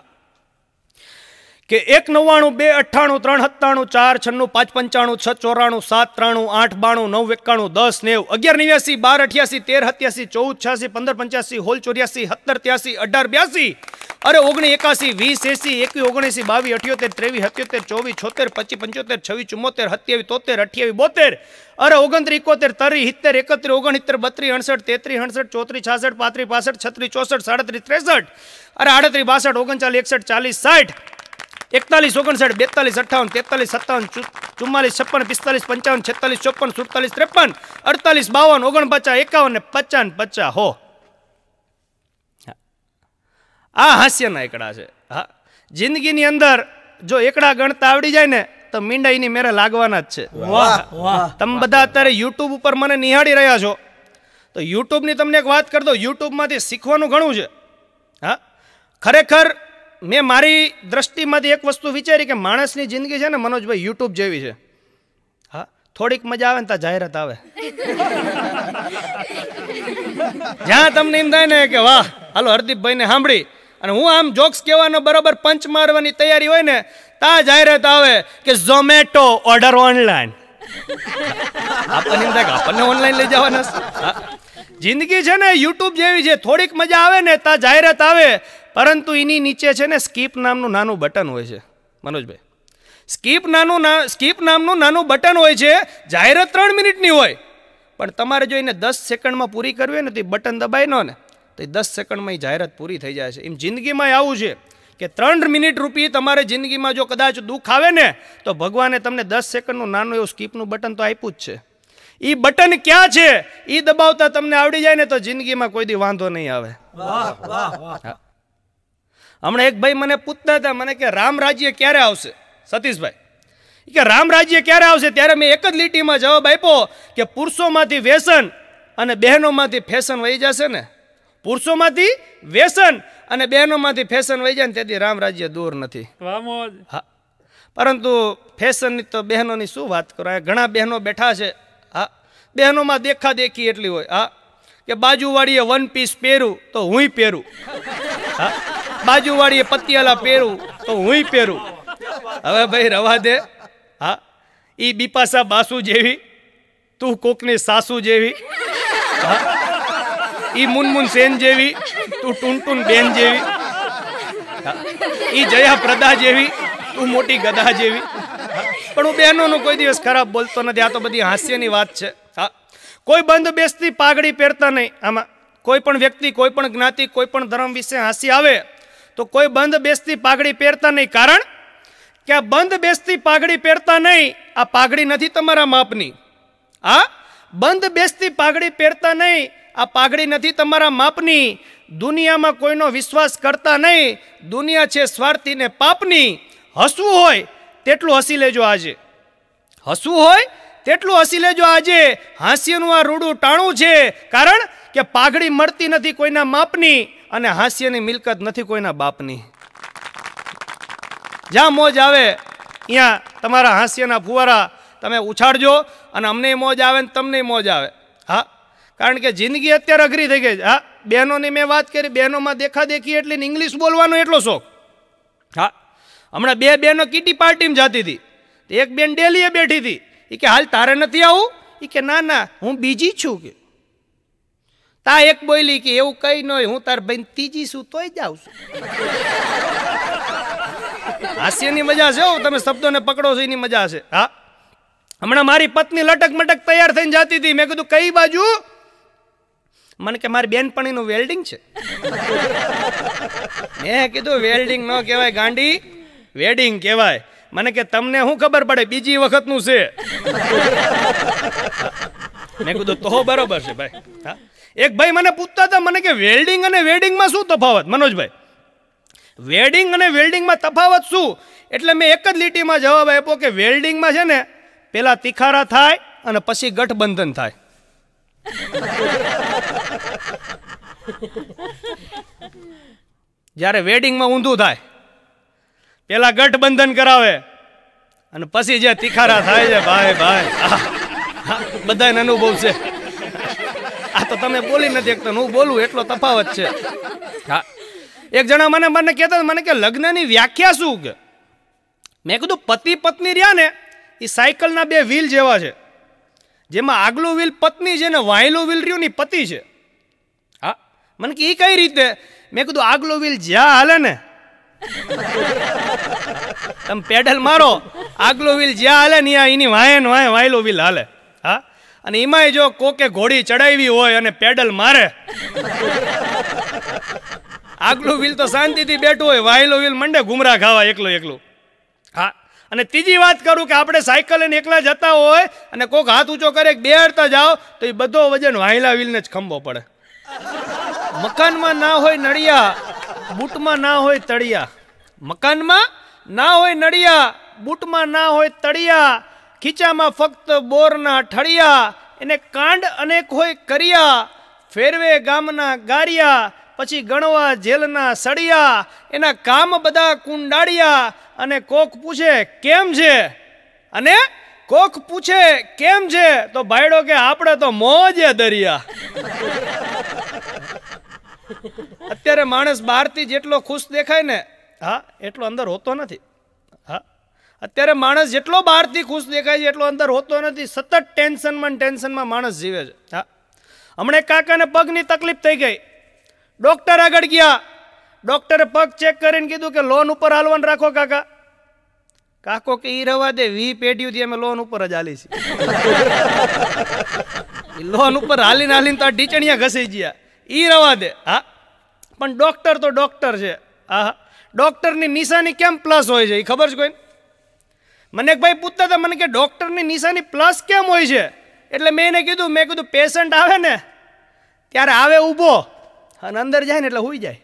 કે એક નવ્વાણું બે અઠ્ઠાણું ત્રણ સત્તાણું ચાર છન્નું પાંચ પંચાણું છ ચોરાણું સાત ત્રાણું આઠ બાણું નવ એકાણું દસ નેવ અગિયાર નેવ્યાસી બાર અઠ્યાસી તેર સત્યાસી ચૌદ છ્યાસી પંદર પંચ્યાસી સોળ ચોર્યાસી સત્તર ત્યાસી અઢાર બ્યાસી અરે ઓગણીસ એકાસી વીસ એસી એકવીસ ઓગણએસી બાવીસ અઠ્યોતેર ત્રેવીસ સત્યોતેર ચોવીસ છોતેર પચીસ પંચોતેર છવ્વીસ ચુમ્મોતેર સત્યાવીસ તોતેર અઠ્યાવીસ બોતેર અરે ઓગણત્રીસ ઇકોતેર તરી સિત્તેર એકત્રીસ ઓગણસિત્તેર બત્રીસ અડસઠ તેત્રીસ અડસઠ ચોત્રીસ છાસઠ પાંત્રીસ પાસઠ છત્રીસ ચોસઠ સાડત્રીસ ત્રેસઠ અરે આડત્રીસ બાસઠ ઓગણચાલીસ એકસઠ ચાલીસ સાઠ એકતાલીસ ઓગણસાઠ બેતાલીસ અઠ્ઠાવન તેતાલીસ સત્તાવન ચુમ્માલીસ છપ્પન પિસ્તાલીસ પંચાવન છેતાલીસ ચોપન સુડતાલીસ ત્રેપન અડતાલીસ બાવન ઓગણપચાસ એકાવન ને પચાસ પચાસ હો. આ હાસ્યના એકડા છે. હા, જિંદગીની અંદર જો એકડા ગણતા આવડી જાય ને તો મીંડા એની મેરે લાગવાના જ છે. તમે બધા અત્યારે યુટ્યુબ ઉપર મને નિહાળી રહ્યા છો, તો યુટ્યુબની તમને એક વાત કરી દો. યુટ્યુબમાંથી શીખવાનું ઘણું છે. હા, ખરેખર મેં મારી દ્રષ્ટિમાંથી એક વસ્તુ વિચારી કે માણસની જિંદગી છે ને મનોજભાઈ યુટ્યુબ જેવી છે. હા, થોડીક મજા આવે ને ત્યાં જાહેરાત આવે. જ્યાં તમને એમ થાય ને કે વાહ હાલો હરદીપભાઈને સાંભળી અને હું આમ જોક્સ કહેવાનો બરાબર પંચ મારવાની તૈયારી હોય ને ત્યાં જાહેરાત આવે કે ઝોમેટો ઓર્ડર ઓનલાઈન. આપણને એમ થાય કે આપણને ઓનલાઈન લઈ જવાના. જિંદગી છે ને યુટ્યુબ જેવી છે. થોડીક મજા આવે ને ત્યાં જાહેરાત આવે, પરંતુ એની નીચે છે ને સ્કીપ નામનું નાનું બટન હોય છે મનોજભાઈ. સ્કીપ નાનું સ્કીપ નામનું નાનું બટન હોય છે. જાહેરાત ત્રણ મિનિટની હોય, પણ તમારે જો એને દસ સેકન્ડમાં પૂરી કરવી હોય ને તો બટન દબાઈ નો ને તો એ દસ સેકન્ડમાં એ જાહેરાત પૂરી થઈ જાય છે. એમ જિંદગીમાં આવું છે કે ત્રણ મિનિટ રૂપી તમારે જિંદગીમાં જો કદાચ દુઃખ આવે ને તો ભગવાને તમને દસ સેકન્ડનું નાનું એવું સ્કીપનું બટન તો આપ્યું જ છે. એ બટન ક્યાં છે એ દબાવતા તમને આવડી જાય ને તો જિંદગીમાં કોઈ દી વાંધો નહીં આવે. હમણાં એક ભાઈ મને પૂછતા હતા, મને કે રામ રાજ્ય ક્યારે આવશે સતીશભાઈ, કે રામ રાજ્ય ક્યારે આવશે? ત્યારે મેં એક જ લીટીમાં જવાબ આપ્યો કે પુરુષોમાંથી વ્યસન અને બહેનોમાંથી ફેશન વહી જશે ને. પુરુષોમાંથી વ્યસન અને બહેનોમાંથી ફેશન વહી જાય ને તેથી રામ રાજ્ય દૂર નથી. હા, પરંતુ ફેશનની તો બહેનોની શું વાત કરો, ઘણા બહેનો બેઠા છે. હા, બહેનોમાં દેખા દેખી એટલી હોય. હા, કે બાજુવાળીએ વન પીસ પહેરું તો હુંય પહેરું. હા, બાજુવાળીએ પતિયાલા પહેરું તો હુંય પહેરું. હવે ભાઈ રવા દે. હા, ઈ બિપાસા બાસુ જેવી, તું કોકની સાસુ જેવી. હા, ઈ મુનમુન સેન જેવી, તું ટુનટુન બેન જેવી. ઈ જયા પ્રદા જેવી, તું મોટી ગદા જેવી. પણ હું બહેનોનું કોઈ દિવસ ખરાબ બોલતો નથી. આ તો બધી હાસ્યની વાત છે. હા, કોઈ બંધ બેસતી પાઘડી પહેરતા નહીં. આમાં કોઈ પણ વ્યક્તિ, કોઈ પણ જ્ઞાતિ, કોઈ પણ ધર્મ વિશે હાસ્ય આવે તો કોઈ બંધ બેસતી પાઘડી પહેરતા નહીં. કારણ કે આ બંધ બેસતી પાઘડી પહેરતા નહીં, આ પાઘડી નથી તમારા માપની. આ બંધ બેસતી પાઘડી પહેરતા નહીં, આ પાઘડી નથી તમારા માપની. દુનિયામાં કોઈનો વિશ્વાસ કરતા નહીં, દુનિયા છે સ્વાર્થી ને પાપની. હસવું હોય તેટલું હસી લેજો આજે, હસવું હોય તેટલું હસી લેજો આજે. હાસ્યનું આ રૂડું ટાણું છે, કારણ કે પાઘડી મળતી નથી કોઈના માપની અને હાસ્યની મિલકત નથી કોઈના બાપની. જ્યાં મોજ આવે ત્યાં તમારા હાસ્યના ફુવારા તમે ઉછાળજો અને અમને મોજ આવે ને તમને મોજ આવે. હા, કારણ કે જિંદગી અત્યારે અઘરી થઈ ગઈ. હા, બહેનોની મેં વાત કરી, બહેનોમાં દેખા દેખી એટલે ઇંગ્લિશ બોલવાનો એટલો શોખ. હા, હમણાં બે બહેનો કીટી પાર્ટીમાં જતી હતી, એક બેન ડેલીએ બેઠી હતી. એ કે હાલ તારે નથી આવું? એ કે ના ના હું બીજી છું. કે તા એક બોલી કે એવું કઈ ન હોય, હું તાર ભાઈ ત્રીજી છું તોય જાઉં છું. હાસ્યની મજા છે. તમે શબ્દોને પકડો છો એની મજા છે. હા, હમણાં મારી પત્ની લટક મટક તૈયાર થઈને જતી હતી. મેં કીધું કઈ બાજુ? મને કે મારી બેનપણીનું વેલ્ડિંગ છે. મેં કીધું વેલ્ડિંગ ન કહેવાય ગાંડી, વેડિંગ કહેવાય. મને કે તમને શું ખબર પડે, બીજી વખતનું છે. મેં કીધું તો બરોબર છે ભાઈ. હા, એક ભાઈ મને પૂછતા હતા, મને કે વેલ્ડિંગ અને વેડિંગમાં શું તફાવત મનોજભાઈ? વેલ્ડિંગ અને વેલ્ડિંગમાં તફાવત શું? એટલે મેં એક જ લીટીમાં જવાબ આપ્યો કે વેલ્ડિંગમાં છે ને પેલા તિખારા થાય અને પછી ગઠબંધન થાય. જ્યારે વેડિંગમાં ઊંધું થાય, પેલા ગઠબંધન કરાવે અને પછી જે તિખારા થાય છે ભાઈ ભાઈ બધાને અનુભવ છે. આ તો તમે બોલી નથી એકતા, હું બોલું એટલો તફાવત છે. હા, એક જણા મને મને કહેતા મને કે લગ્નની વ્યાખ્યા શું? કે મેં કીધું પતિ પત્ની રહ્યા ને એ સાયકલના બે વ્હીલ જેવા છે, જેમાં આગલું વ્હીલ પત્ની છે ને વાયલું વ્હીલ રહ્યું ને પતિ છે. હા, મને કે એ કઈ રીતે? મેં કીધું આગલું વ્હીલ જ્યાં હાલે ને તમે પેડલ મારો, આગલું વ્હીલ જ્યાં હાલે ને એની વાય ને વાય વાયલું વ્હીલ હાલે. હા, અને એમાંય જો કોકે ઘોડી ચડાવી હોય અને પેડલ મારે, આગલું વ્હીલ તો શાંતિથી બેઠું હોય, વાયલું વ્હીલ મંડે ઘુમરા ખાવા એકલું એકલું. હા, અને ત્રીજી વાત કરું કે આપણે સાયકલ લઈને એકલા જતા હોય અને કોઈક હાથ ઊંચો કરે બે હડતા જાઓ તો એ બધો વજન વાયલા વ્હીલને જ ખંભો પડે. મકાનમાં ના હોય નળિયા, બૂટમાં ના હોય તળિયા. મકાનમાં ના હોય નળિયા, બૂટમાં ના હોય તળિયા, ખીચામાં ફક્ત બોરના ઠળિયા. એને કાંડ અનેક હોય કરિયા, ફેરવે ગામના ગારિયા, પછી ગણવા જેલના સળિયા. એના કામ બધા કુંડાળિયા. અને કોક પૂછે કેમ છે, અને કોક પૂછે કેમ છે તો ભાઈડો કે આપણે તો મોજે દરિયા. અત્યારે માણસ બહારથી જેટલો ખુશ દેખાય ને, હા, એટલો અંદર હોતો નથી. હા, અત્યારે માણસ જેટલો બહારથી ખુશ દેખાય છે એટલો અંદર હોતો નથી. સતત ટેન્શનમાં ટેન્શનમાં માણસ જીવે છે. હા, હમણાં કાકાને પગની તકલીફ થઈ ગઈ, ડોક્ટર આગળ ગયા. ડોક્ટરે પગ ચેક કરીને કીધું કે લોન ઉપર હાલવાનું રાખો કાકા. કાકો કે ઈ રવા દે, વી પેઢીઓથી અમે લોન ઉપર જ હાલી છીએ. લોન ઉપર હાલીને હાલીને તો ઢીચણિયા ઘસી ગયા, ઈ રવા દે. હા, પણ ડોક્ટર તો ડોક્ટર છે. હા, ડોક્ટરની નિશાની કેમ પ્લસ હોય છે એ ખબર છે કોઈ? મને એક ભાઈ પૂછતા હતા મને કે ડોક્ટરની નિશાની પ્લસ કેમ હોય છે? એટલે મેં એને કીધું મેં કીધું પેશન્ટ આવે ને ત્યારે આવે ઊભો અને અંદર જાય ને એટલે હુઈ જાય.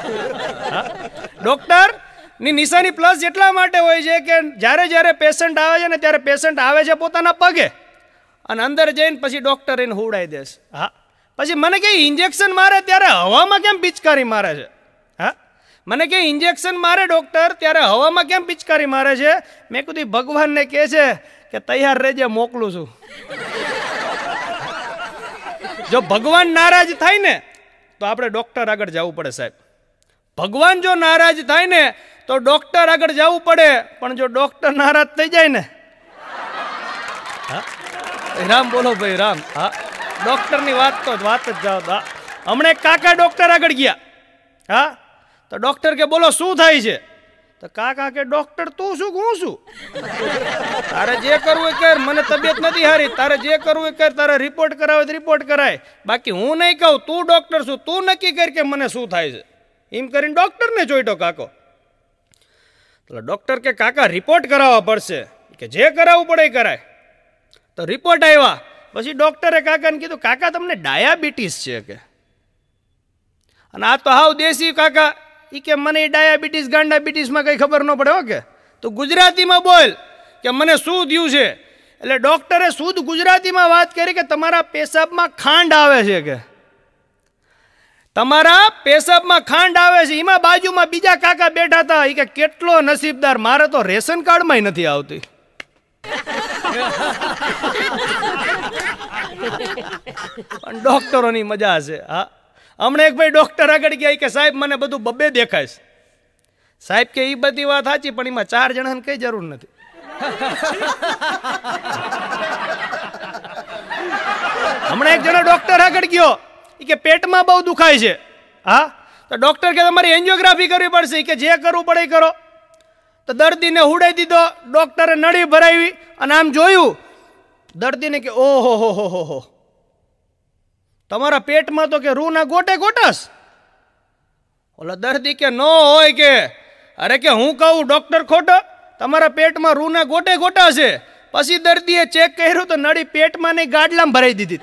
ડોક્ટરની નિશાની પ્લસ એટલા માટે હોય છે કે જ્યારે જ્યારે પેશન્ટ આવે છે ને ત્યારે પેશન્ટ આવે છે પોતાના પગે અને અંદર જઈને પછી ડોક્ટર એને હુવડાવી દેશે. હા, પછી મને કે ઇન્જેક્શન મારે ત્યારે હવામાં કેમ પિચકારી મારે છે? હા, મને કે ઇન્જેક્શન મારે ડોક્ટર ત્યારે હવામાં કેમ પિચકારી મારે છે? મેં કીધું ભગવાનને કહે છે કે તૈયાર રહેજે મોકલું છું. જો ભગવાન નારાજ થાય ને તો આપણે ડોક્ટર આગળ જવું પડે સાહેબ. ભગવાન જો નારાજ થાય ને તો ડોક્ટર આગળ જવું પડે, પણ જો ડોક્ટર નારાજ થઈ જાય ને, હા રામ બોલો ભાઈ રામ. હા, ડોક્ટરની વાત તો વાત જ જાઓ. હા, હમણાં એક કાકા ડોક્ટર આગળ ગયા. હા, તો ડોક્ટર કે બોલો શું થાય છે? તો કાકા કે ડોક્ટર તું શું હું શું? તારે જે કરવું એ કર, મને તબિયત નથી હારી, તારે જે કરવું એ કર, તારે રિપોર્ટ કરાવે તો રિપોર્ટ કરાય, બાકી હું નહીં કહું, તું ડોક્ટર છું, તું નક્કી કર કે મને શું થાય છે. એમ કરીને ડોક્ટરને જોઈતો કાકો. એટલે ડોક્ટર કે કાકા રિપોર્ટ કરાવવા પડશે, કે જે કરાવવું પડે એ કરાય. તો રિપોર્ટ આવ્યા પછી ડોક્ટરે કાકાને કીધું કાકા તમને ડાયાબિટીસ છે કે? અને આ તો હાવ દેશી કાકા, એ કે મને ડાયાબિટીસ ગાંડાબિટીસમાં કંઈ ખબર ન પડે હો કે, તું ગુજરાતીમાં બોલ કે મને શું થયું છે. એટલે ડોક્ટરે શુદ્ધ ગુજરાતીમાં વાત કરી કે તમારા પેશાબમાં ખાંડ આવે છે કે તમારા પેશાબમાં ખાંડ આવે છે. એમાં બાજુમાં બીજા કાકા બેઠા હતા, એ કે કેટલો નસીબદાર, મારે તો રેશન કાર્ડમાં નથી આવતી. પણ ડોક્ટરોની મજા છે. હા, હમણાં એક ભાઈ ડોક્ટર આગળ ગયા કે સાહેબ મને બધું બબ્બે દેખાય છે. સાહેબ કે એ બધી વાત સાચી, પણ એમાં ચાર જણાને કઈ જરૂર નથી. હમણાં એક જણો ડોક્ટર આગળ ગયો કે પેટમાં બહુ દુખાય છે. હા, તો ડોક્ટર કે તમારી એન્જિયોગ્રાફી કરવી પડશે, કે જે કરવું પડે એ કરો. તો દર્દીને હુડાઈ દીધો, ડોક્ટરે નળી ભરાવી અને આમ જોયું, દર્દીને કે ઓહો હો હો હો હો તમારા પેટમાં તો કે રૂના ગોટે ગોટાસ. ઓલો દર્દી કે ન હોય કે, અરે કે હું કહું ડોક્ટર ખોટો, તમારા પેટમાં રૂના ગોટે ગોટા છે. પછી દર્દીએ ચેક કર્યું તો નળી પેટમાં નહીં ગાડલામાં ભરાઈ દીધી.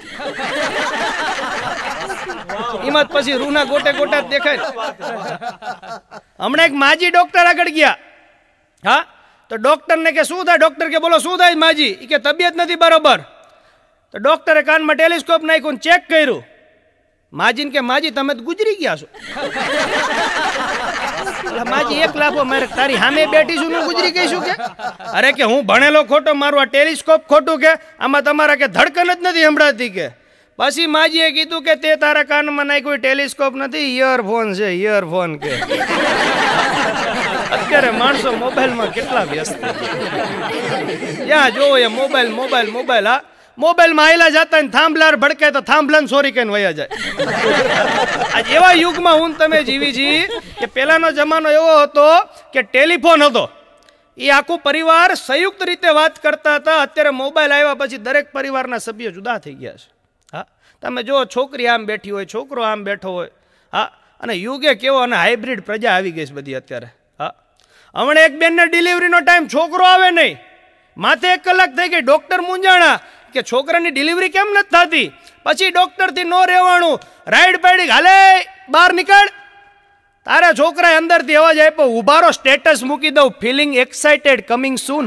એમાં પછી રૂના ગોટે ગોટા જ દેખાય. હમણાં એક માજી ડોક્ટર આગળ ગયા. હા, તો ડોક્ટરને કે શું થાય? ડોક્ટર કે બોલો શું થાય માજી? એ કે તબિયત નથી બરોબર. તો ડોક્ટરે કાનમાં ટેલિસ્કોપ નાખ્યું, ચેક કર્યું. માજીને કે માજી તમે તો ગુજરી ગયા છો. માજી એક લાફો મારે, તારી સામે બેઠી છું હું ગુજરી ગઈ છું કે? અરે કે હું ભણેલો ખોટો, મારું આ ટેલિસ્કોપ ખોટું કે? આમાં તમારા કે ધડકન જ નથી સંભળાતી કે? પછી માજીએ કીધું કે તે તારા કાનમાં નાખ્યું ટેલિસ્કોપ નથી, ઇયરફોન છે, ઇયરફોન કે. અત્યારે માણસો મોબાઈલમાં કેટલા વ્યસ્ત, જ્યાં જોવો એ મોબાઈલ મોબાઈલ મોબાઈલ. હા, મોબાઈલમાં આયલા જતા ને થાંભલા ભડકે તો થાંભલાને સોરી કહીને વયા જાય. આજ એવા યુગમાં હું તમે જીવી છી કે પહેલાનો જમાનો એવો હતો કે ટેલિફોન હતો, એ આખું પરિવાર સંયુક્ત રીતે વાત કરતા હતા. અત્યારે મોબાઈલ આવ્યા પછી દરેક પરિવારના સભ્યો જુદા થઈ ગયા છે. હા, તમે જો છોકરી આમ બેઠી હોય, છોકરો આમ બેઠો હોય. હા, અને યુગે કેવો અને હાઇબ્રિડ પ્રજા આવી ગઈ છે બધી અત્યારે. હા, હમણાં એક બેનને ડિલિવરીનો ટાઈમ, છોકરો આવે નહીં, માથે એક કલાક થઈ ગઈ, ડોક્ટર મૂંઝાણા કે છોકરાની ડિલિવરી કેમ નથી થતી. પછી ડોક્ટરથી નો રહેવાનું, રાઈડ પાડી હાલે બહાર નીકળ. તારા છોકરાએ અંદરથી અવાજ આપ્યો, ઉભારો સ્ટેટસ મૂકી દઉં, ફિલિંગ એક્સાઇટેડ, કમિંગ સૂન.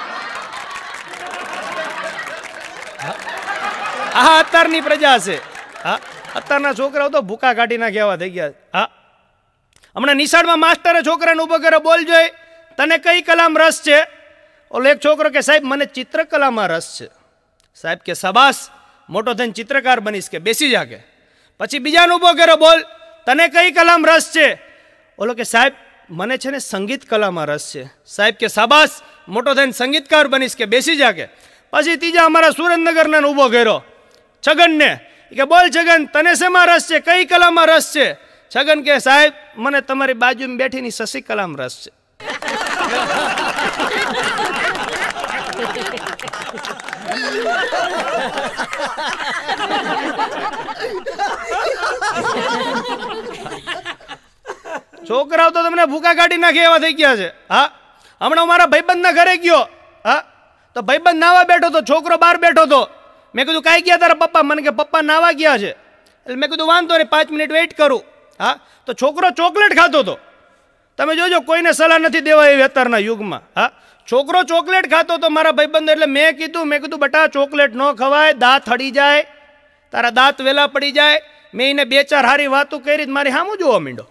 આ અત્યારની પ્રજા છે. હા, અત્યારના છોકરાઓ તો ભૂકા કાઢી નાખે એવા થઈ ગયા. હા, હમણાં નિશાળમાં માસ્ટરે છોકરાને ઉભો કર્યો, બોલ જોઈ તને કઈ કલામાં રસ છે? ઓલો એક છોકરો કે સાહેબ મને ચિત્રકલામાં રસ છે. સાહેબ કે શાબાશ, મોટો થઈને ચિત્રકાર બનીશ કે, બેસી જા કે. પછી બીજાને ઉભો કર્યો, બોલ તને કઈ કલામાં રસ છે? ઓલો કે સાહેબ મને છે ને સંગીત કલામાં રસ છે. સાહેબ કે શાબાશ, મોટો થઈને સંગીતકાર બનીશ કે, બેસી જા કે. પછી ત્રીજા અમારા સુરેન્દ્રનગરના ઉભો કર્યો, છગનને, કે બોલ છગન તને શેમાં રસ છે, કઈ કલામાં રસ છે? છગન કે સાહેબ મને તમારી બાજુમાં બેઠીની શશિકલામાં રસ છે. છોકરાઓ તો તમને ભૂકા કાઢી નાખે એવા થઈ ગયા છે. હા, હમણાં મારા ભાઈબંધના ઘરે ગયો. હા, તો ભાઈબંધ નાવા બેઠો તો, છોકરો બહાર બેઠો તો. મેં કીધું કાંઈ ગયા તારા પપ્પા? મને કે પપ્પા નાવા ગયા છે. એટલે મેં કીધું વાંધો નહીં, પાંચ મિનિટ વેઇટ કરું. હા, તો છોકરો ચોકલેટ ખાતો હતો. તમે જોજો, કોઈને સલાહ નથી દેવા એવી અત્યારના યુગમાં. હા, છોકરો ચોકલેટ ખાતો હતો મારા ભાઈબંધ. એટલે મેં કીધું મેં કીધું બટા ચોકલેટ ન ખવાય, દાંત હળી જાય, તારા દાંત વેલા પડી જાય. મેં એને બે ચાર હારી વાતો કરી, મારી સામું જોવા માંડ્યો.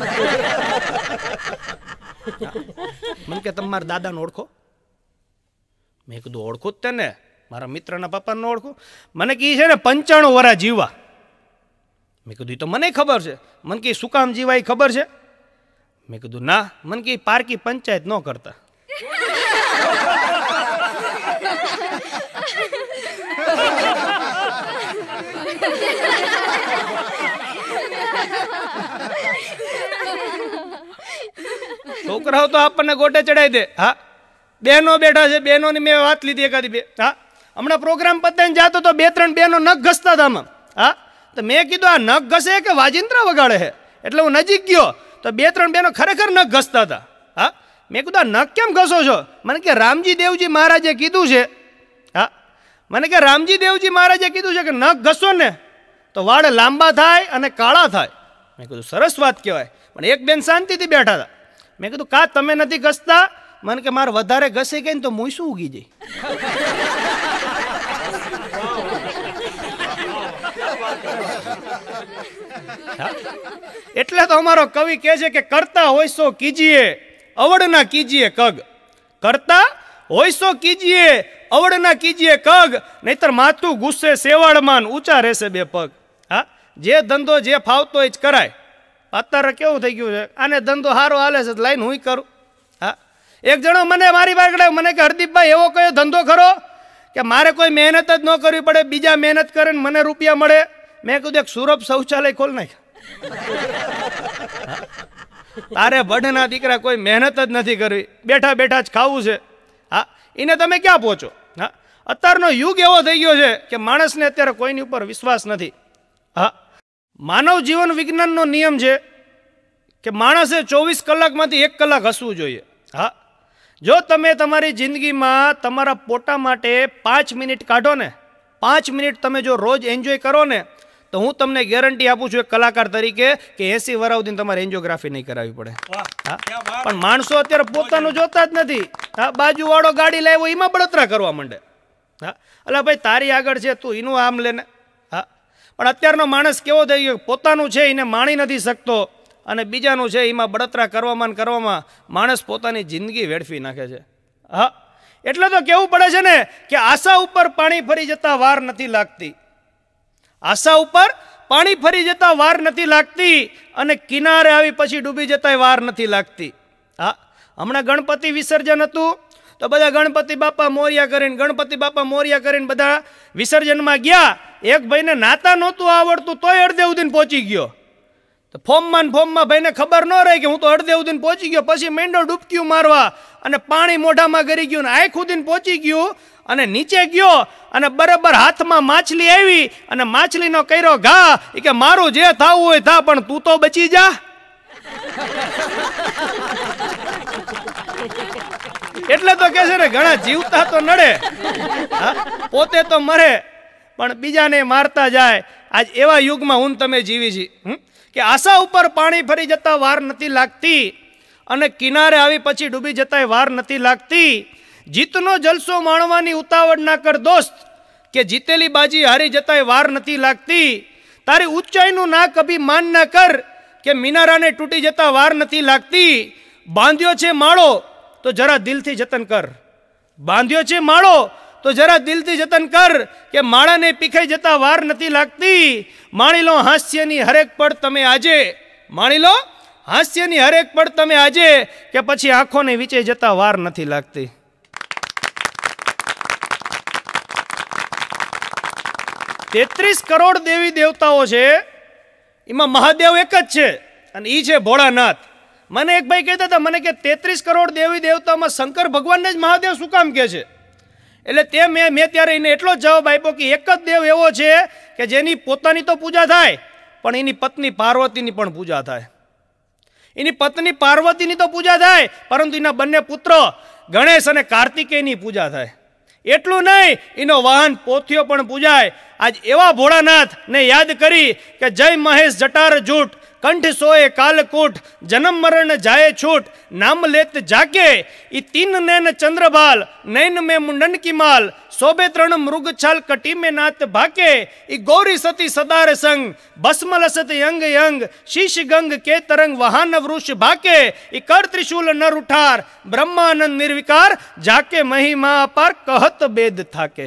મને કે તમે મારા દાદાને ઓળખો? મેં કીધું ઓળખું જ તેને, મારા મિત્રના પપ્પાને ઓળખું. મને કહે છે ને પંચાણું વરા જીવા. મેં કીધું એ તો મને ખબર છે. મને કે શું કામ જીવા એ ખબર છે? મેં કીધું ના. મને કે પારકી પંચાયત ન કરતા. છોકરાઓ તો આપણને ગોટે ચડાવી દે. હા, બહેનો બેઠા છે, બહેનોની મેં વાત લીધી એકાદી બે. હા, હમણાં પ્રોગ્રામ પતાઈને જાતો તો બે ત્રણ બહેનો નખ ઘસતા હતા આમાં. હા, તો મેં કીધું આ નખ ઘસે કે વાજિંત્રા વગાડે છે? એટલે હું નજીક ગયો તો બે ત્રણ બહેનો ખરેખર નખ ઘસતા હતા. હા, મેં કીધું આ નખ કેમ ઘસો છો? મને કે રામજી દેવજી મહારાજે કીધું છે. હા, મને કે રામજી દેવજી મહારાજે કીધું છે કે નખ ઘસો ને તો વાળ લાંબા થાય અને કાળા થાય. મેં કીધું સરસ વાત કહેવાય. પણ એક બેન શાંતિથી બેઠા હતા. મેં કીધું કા તમે નથી ઘસતા? મને કે મારે વધારે ઘસી ગઈ ને તો મું શું ઉગી જાય. એટલે તો અમારો કવિ કહે છે કે કરતા હોય સો કીજીએ અવડ ના કીજીએ કગ. કરતા હોય સો કીજીએ અવડ ના કીજીએ કગ, નહીતર માથું ગુસ્સે સેવાળમાન ઊંચા રહેશે બે પગ. હા, જે ધંધો જે ફાવતો એ જ કરાય. અત્યારે કેવું થઈ ગયું છે, આને ધંધો સારો હાલે છે લાઈન હું કરું. હા, એક જણો મને મારી પાસે મને કે હરદીપભાઈ એવો કયો ધંધો ખરો કે મારે કોઈ મહેનત જ ન કરવી પડે, બીજા મહેનત કરે ને મને રૂપિયા મળે? મેં કીધું એક સુરભ શૌચાલય ખોલ નાખ. તારે ભડના દીકરા કોઈ મહેનત જ નથી કરવી, બેઠા બેઠા જ ખાવું છે. હા, એને તમે ક્યાં પહોંચો? હા, અત્યારનો યુગ એવો થઈ ગયો છે કે માણસને અત્યારે કોઈની ઉપર વિશ્વાસ નથી. હા, માનવ જીવન વિજ્ઞાનનો નિયમ છે કે માણસે ચોવીસ કલાકમાંથી એક કલાક હસવું જોઈએ. હા, જો તમે તમારી જિંદગીમાં તમારા પોતા માટે પાંચ મિનિટ કાઢો ને, પાંચ મિનિટ તમે જો રોજ એન્જોય કરો ને, તો હું તમને ગેરંટી આપું છું એક કલાકાર તરીકે કે એસી વર્ષ સુધી તમારે એન્જિયોગ્રાફી નહીં કરાવવી પડે. હા, પણ માણસો અત્યારે પોતાનું જોતા જ નથી. હા, બાજુવાળો ગાડી લાવ્યો એમાં બળતરા કરવા માંડે. હા, અલા ભાઈ તારી આગળ છે તું એનું આમ લે ને. હા, પણ અત્યારનો માણસ કેવો થઈ ગયો, પોતાનું છે એને માણી નથી શકતો અને બીજાનું છે એમાં બળતરા કરવામાં કરવામાં માણસ પોતાની જિંદગી વેડફી નાખે છે. હા, એટલે તો કેવું પડે છે ને કે આશા ઉપર પાણી ફરી જતા વાર નથી લાગતી. આશા ઉપર પાણી ફરી જતા વાર નથી લાગતી અને કિનારે આવી પછી ડૂબી જતા વાર નથી લાગતી. હા, હમણાં ગણપતિ વિસર્જન હતું તો બધા ગણપતિ બાપા મોરિયા કરીને ગણપતિ બાપા મોરિયા કરીને બધા વિસર્જનમાં ગયા. એક ભાઈને નાતા નહોતું આવડતું તોય અડધે ઉદીને પહોંચી ગયો. તો ફોર્મમાં ને ફોર્મમાં ભાઈને ખબર ન રહી કે હું તો અડધે ઉદીને પહોંચી ગયો. પછી મેંડો ડૂબક્યું મારવા અને પાણી મોઢામાં ગરી ગયું ને આંખ ઉદીને પહોંચી ગયું અને નીચે ગયો અને બરાબર હાથમાં માછલી આવી અને માછલીનો કર્યો ઘા. એ કે મારું જે થાવું હોય થા પણ તું તો બચી જા. એટલે તો કે છે ને ઘણા જીવતા તો નડે, પોતે તો મરે પણ બીજાને મારતા જાય. આજ એવા યુગમાં હું તમે જીવી છી કે આશા ઉપર પાણી ફરી જતા વાર નથી લાગતી અને કિનારે આવી પછી ડૂબી જતા વાર નથી લાગતી. જીતનો જલસો માણવાની ઉતાવળ ના કર દોસ્ત, કે જીતેલી બાજી હારી જતા વાર નથી લાગતી. તારી ઊંચાઈનું ના કભી માન ના કર, કે મિનારાને તૂટી જતા વાર નથી લાગતી. બાંધ્યો છે માળો તો જરા દિલથી જતન કર, બાંધ્યો છે માળો તો જરા દિલથી જતન કર, કે માળાને પીખાઈ જતા વાર નથી લાગતી. માણી લો હાસ્યની હરેક પળ તમે આજે, માણી લો હાસ્યની હરેક પળ તમે આજે, કે પછી આંખોને વિચે જતા વાર નથી લાગતી. તેત્રીસ કરોડ દેવી દેવતાઓ છે, એમાં મહાદેવ એક જ છે અને એ છે ભોળાનાથ. મને એક ભાઈ કહેતા હતા, મને કે તેત્રીસ કરોડ દેવી દેવતાઓમાં શંકર ભગવાનને જ મહાદેવ શું કામ કહે છે? એટલે તે મેં મેં ત્યારે એને એટલો જ જવાબ આપ્યો કે એક જ દેવ એવો છે કે જેની પોતાની તો પૂજા થાય પણ એની પત્ની પાર્વતીની પણ પૂજા થાય. એની પત્ની પાર્વતીની તો પૂજા થાય પરંતુ એના બંને પુત્ર ગણેશ અને કાર્તિકેયની પૂજા થાય. એટલું નહીં, એનો વાહન પોથિયો પણ પૂજાય. આજ એવા ભોળાનાથને યાદ કરી કે જય મહેશ જટાર જૂટ, કંઠ સોએ કાલકૂટ, જન્મ મરણ જાય છૂટ, નામ લેત જાકે, ઈ તીન નૈન ચંદ્રભાલ, નૈન મેં મુંડન કી માલ, શોભે ત્રણ મૃગ છાલ, કટી મેં નાત ભાકે, ઈ ગૌરી સતી સદાર સંગ, ભસ્મ લસત યંગ યંગ, શીશ ગંગ કે તરંગ, વહાન વૃષ ભાકે, ઈ કર ત્રિશૂલ નર ઉઠાર, બ્રહ્માનંદ નિર્વિકાર, જાકે મહિમા અપાર, કહત બેદ થાકે.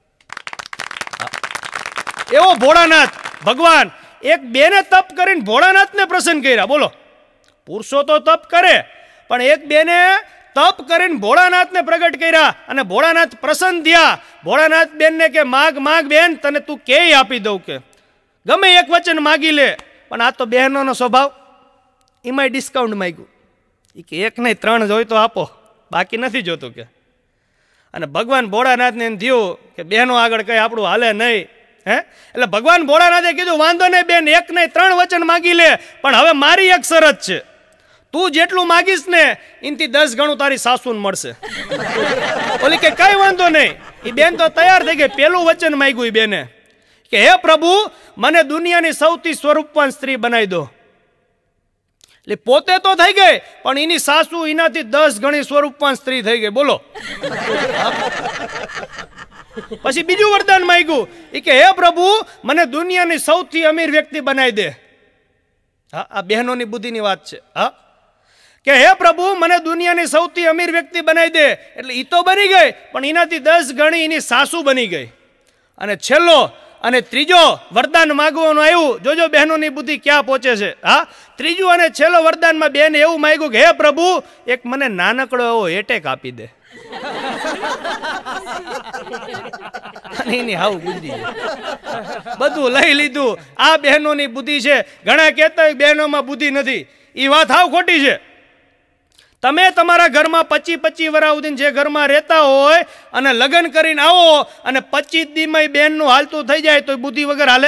એવો ભોળાનાથ ભગવાન એક બેને તપ કરીને ભોળાનાથને પ્રસન્ન કર્યા. બોલો, પુરુષો તો તપ કરે પણ એક બેને તપ કરીને ભોળાનાથને પ્રગટ કર્યા અને ભોળાનાથ પ્રસન્ન થયા. ભોળાનાથ બેનને કે માગ માગ બેન, તને તું કેય આપી દઉં, કે ગમે એક વચન માગી લે. પણ આ તો બહેનોનો સ્વભાવ, એમાંય ડિસ્કાઉન્ટ માગ્યું. એ કે એક નહીં ત્રણ જોઈ તો આપો, બાકી નથી જોતું કે. અને ભગવાન ભોળાનાથને એમ થયું કે બહેનો આગળ કંઈ આપણું હાલે નહીં. હે એટલે ભગવાન ભોળાનાથે કીધું વાંધો નહીં બેન, એક નહીં ત્રણ વચન માગી લે, પણ હવે મારી એક શરત છે, તું જેટલું માગીશ ને એનથી દસ ગણું તારી સાસુને મળશે. ઓલી કે કઈ વાંધો નહીં. એ બેન તો તૈયાર થઈ ગઈ. પેલું વચન માગ્યું એ બેને કે હે પ્રભુ, મને દુનિયાની સૌથી સ્વરૂપવાન સ્ત્રી બનાવી દો. એટલે પોતે તો થઈ ગઈ પણ એની સાસુ એનાથી દસ ગણી સ્વરૂપવાન સ્ત્રી થઈ ગઈ. બોલો. પછી બીજું વરદાન માંગ્યું એ કે હે પ્રભુ, મને દુનિયાની સૌથી અમીર વ્યક્તિ બનાવી દે. હા, આ બહેનોની બુદ્ધિની વાત છે. હા, કે હે પ્રભુ, મને દુનિયાની સૌથી અમીર વ્યક્તિ બનાવી દે. એટલે એ તો બની ગઈ પણ એનાથી દસ ગણી એની સાસુ બની ગઈ. અને છેલ્લો અને ત્રીજો વરદાન માગવાનું આવ્યું. જોજો બહેનોની બુદ્ધિ ક્યાં પહોંચે છે. હા, ત્રીજું અને છેલ્લો વરદાનમાં બેન એવું માંગ્યું કે હે પ્રભુ, એક મને નાનકડો એવો એટેક આપી દે. હાવ બુદ્ધિ બધું લઈ લીધું. આ બહેનોની બુદ્ધિ છે. ઘણા કહેતા હોય બહેનોમાં બુદ્ધિ નથી. એ વાત હાવ ખોટી છે. તમે તમારા ઘરમાં પચી પચી વર્ષ સુધી જે ઘરમાં રહેતા હોય અને લગ્ન કરીને આવો અને પચીસ દીમાં બેનનું હાલતું થઈ જાય તો બુદ્ધિ વગર હાલે?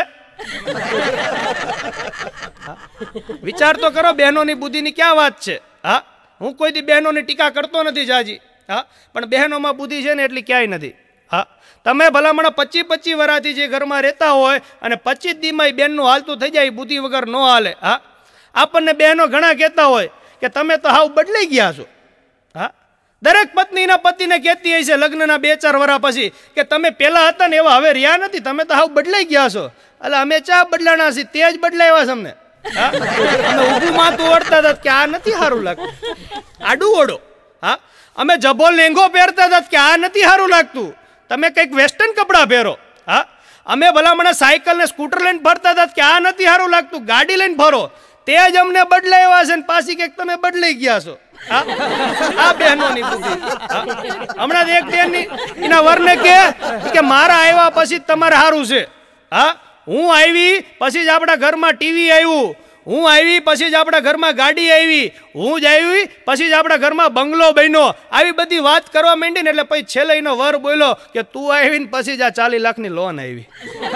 વિચાર તો કરો, બહેનોની બુદ્ધિની ક્યાં વાત છે. હા, હું કોઈ દી બહેનોની ટીકા કરતો નથી જાજી. હા, પણ બહેનોમાં બુદ્ધિ છે ને એટલી ક્યાંય નથી. હા, તમે ભલામણ પચીસ પચીસ વર્ષથી જે ઘરમાં રહેતા હોય અને પચીસ દીમાં બેનનું હાલતું થઈ જાય બુદ્ધિ વગર ન હાલે. હા, આપણને બહેનો ઘણા કહેતા હોય કે તમે તો હાવ બદલાઈ ગયા છો. હા, દરેક પત્નીના પતિને કહેતી હોય છે લગ્નના બે ચાર વર્ષ પછી કે તમે પહેલા હતા ને એવા હવે રહ્યા નથી, તમે તો હાવ બદલાઈ ગયા છો. એટલે અમે ચા બદલાણા છીએ, તે જ બદલાવ્યા છે અમને. હા, અમે ઊભું માથું ઓળતા હતા કે આ નથી સારું લાગતું, આડું ઓળો. હા, અમે જભો લેંગો પહેરતા હતા કે આ નથી સારું લાગતું, તમે કંઈક વેસ્ટર્ન કપડાં પહેરો. હા, અમે ભલામણ સાયકલ ને સ્કૂટર લઈને ફરતા હતા કે આ નથી સારું લાગતું, ગાડી લઈને ફરો. તે જ અમને બદલાવ્યા છે ને પાછી કંઈક તમે બદલાઈ ગયા છો. હા, આ બહેનોની બુદ્ધિ. હમણાં એક બેનની એના વરને કે મારા આવ્યા પછી તમારે સારું છે. હા, હું આવી પછી જ આપણા ઘરમાં ટીવી આવ્યું, હું આવી પછી જ આપણા ઘરમાં ગાડી આવી, હું જ આવી પછી જ આપણા ઘરમાં બંગલો બન્યો. આવી બધી વાત કરવા માંડી ને એટલે પછી છેલ્લે એનો વર બોલ્યો કે તું આવીને પછી જ આ ચાલીસ લાખની લોન આવી.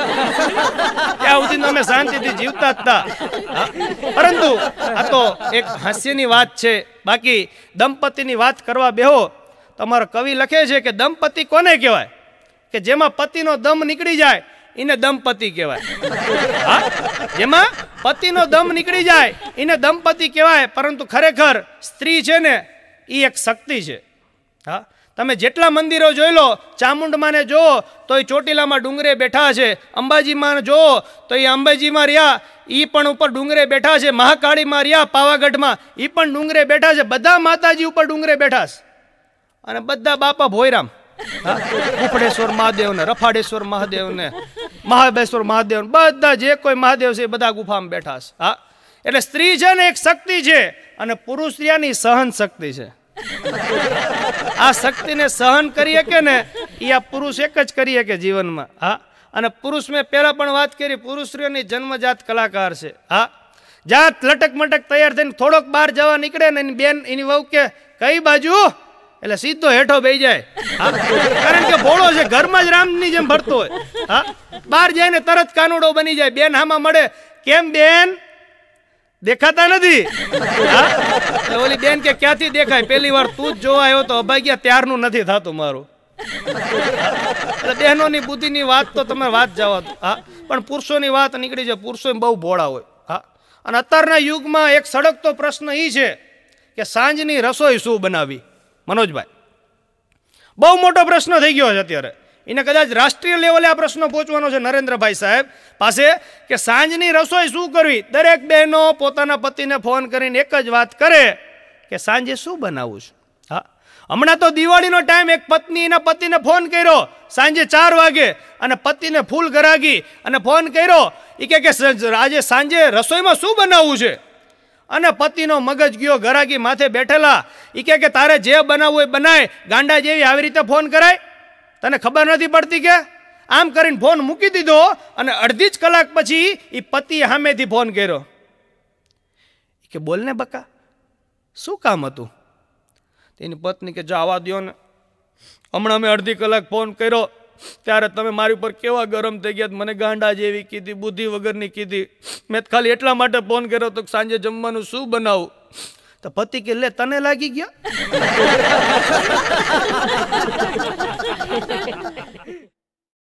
ત્યાં સુધી અમે શાંતિથી જીવતા જ હતા. પરંતુ આ તો એક હાસ્યની વાત છે. બાકી દંપતીની વાત કરવા બેહો તો અમારો કવિ લખે છે કે દંપતી કોને કહેવાય કે જેમાં પતિનો દમ નીકળી જાય એને દંપતિ કહેવાય. હા, જેમાં પતિનો દમ નીકળી જાય એને દંપતિ કહેવાય. પરંતુ ખરેખર સ્ત્રી છે ને એ એક શક્તિ છે. હા, તમે જેટલા મંદિરો જોઈ લો, ચામુંડમાને જુઓ તો એ ચોટીલામાં ડુંગરે બેઠા છે, અંબાજીમાં જુઓ તો એ અંબાજીમાં રહ્યા એ પણ ઉપર ડુંગરે બેઠા છે, મહાકાળીમાં રહ્યા પાવાગઢમાં એ પણ ડુંગરે બેઠા છે. બધા માતાજી ઉપર ડુંગરે બેઠા છે અને બધા બાપા ભોયરામ. કુપડેશ્વર મહાદેવ ને, રફાડેશ્વર મહાદેવ ને, મહાબેશ્વર મહાદેવ, બધા જે કોઈ મહાદેવ છે એ બધા ગુફામાં બેઠા છે. હા, એટલે સ્ત્રી છે ને એક શક્તિ છે અને પુરુષ સ્ત્રીની સહન શક્તિ છે. આ શક્તિને સહન કરીએ કે ને એ આ પુરુષ એક જ કરીએ કે જીવનમાં. હા, અને પુરુષ મેં પહેલા પણ વાત કરી, પુરુષ સ્ત્રીઓની જન્મજાત કલાકાર છે. હા, જાત લટક મટક તૈયાર થઈને થોડોક બહાર જવા નીકળે ને એની બેન એની વહુ કે કઈ બાજુ એટલે સીધો હેઠો બેસી જાય. હા, કારણ કે ભોળો છે, ઘરમાં જ રામની જેમ ફરતો હોય. હા, બહાર જઈને તરત કાનુડો બની જાય. બેન હામાં મળે, કેમ બેન દેખાતા નથી? હા, એટલે ઓલી બેન કે ક્યાંથી દેખાય, પેલી વાર તું જ જોવા આવ્યો તો અભાગ્યા ત્યારનું નથી થતું મારું. એટલે બહેનોની બુદ્ધિની વાત તો તમે વાત જવા દો. હા, પણ પુરુષોની વાત નીકળી જાય. પુરુષો બહુ ભોળા હોય. હા, અને અત્યારના યુગમાં એક સળગતો પ્રશ્ન એ છે કે સાંજની રસોઈ શું બનાવી? મનોજભાઈ, બહુ મોટો પ્રશ્ન થઈ ગયો છે અત્યારે. એને કદાચ રાષ્ટ્રીય લેવલે આ પ્રશ્ન પહોંચવાનો છે નરેન્દ્રભાઈ સાહેબ પાસે કે સાંજની રસોઈ શું કરવી. દરેક બહેનો પોતાના પતિને ફોન કરીને એક જ વાત કરે કે સાંજે શું બનાવવું છે. હા, હમણાં તો દિવાળીનો ટાઈમ, એક પત્ની એના પતિને ફોન કર્યો સાંજે ચાર વાગે અને પતિને ફૂલ ગરાગી અને ફોન કર્યો. એ કે આજે સાંજે રસોઈમાં શું બનાવવું છે? અને પતિનો મગજ ગયો ગરાગી માથે બેઠેલા. એ કે તારે જે બનાવવું એ બનાય, ગાંડા જેવી આવી રીતે ફોન કરાય? તને ખબર નથી પડતી કે? આમ કરીને ફોન મૂકી દીધો અને અડધી જ કલાક પછી એ પતિએ સામેથી ફોન કર્યો કે બોલને બકા, શું કામ હતું? તેની પત્ની કે જવા દો ને, હમણાં મેં અડધી કલાક ફોન કર્યો ત્યારે તમે મારી ઉપર કેવા ગરમ થઈ ગયા, મને ગાંડા જેવી કીધી, બુદ્ધિ વગરની કીધી. મેં ખાલી એટલા માટે ફોન કર્યો તો સાંજે જમવાનું શું બનાવું? તો પતિ કે લે તને લાગી ગયા.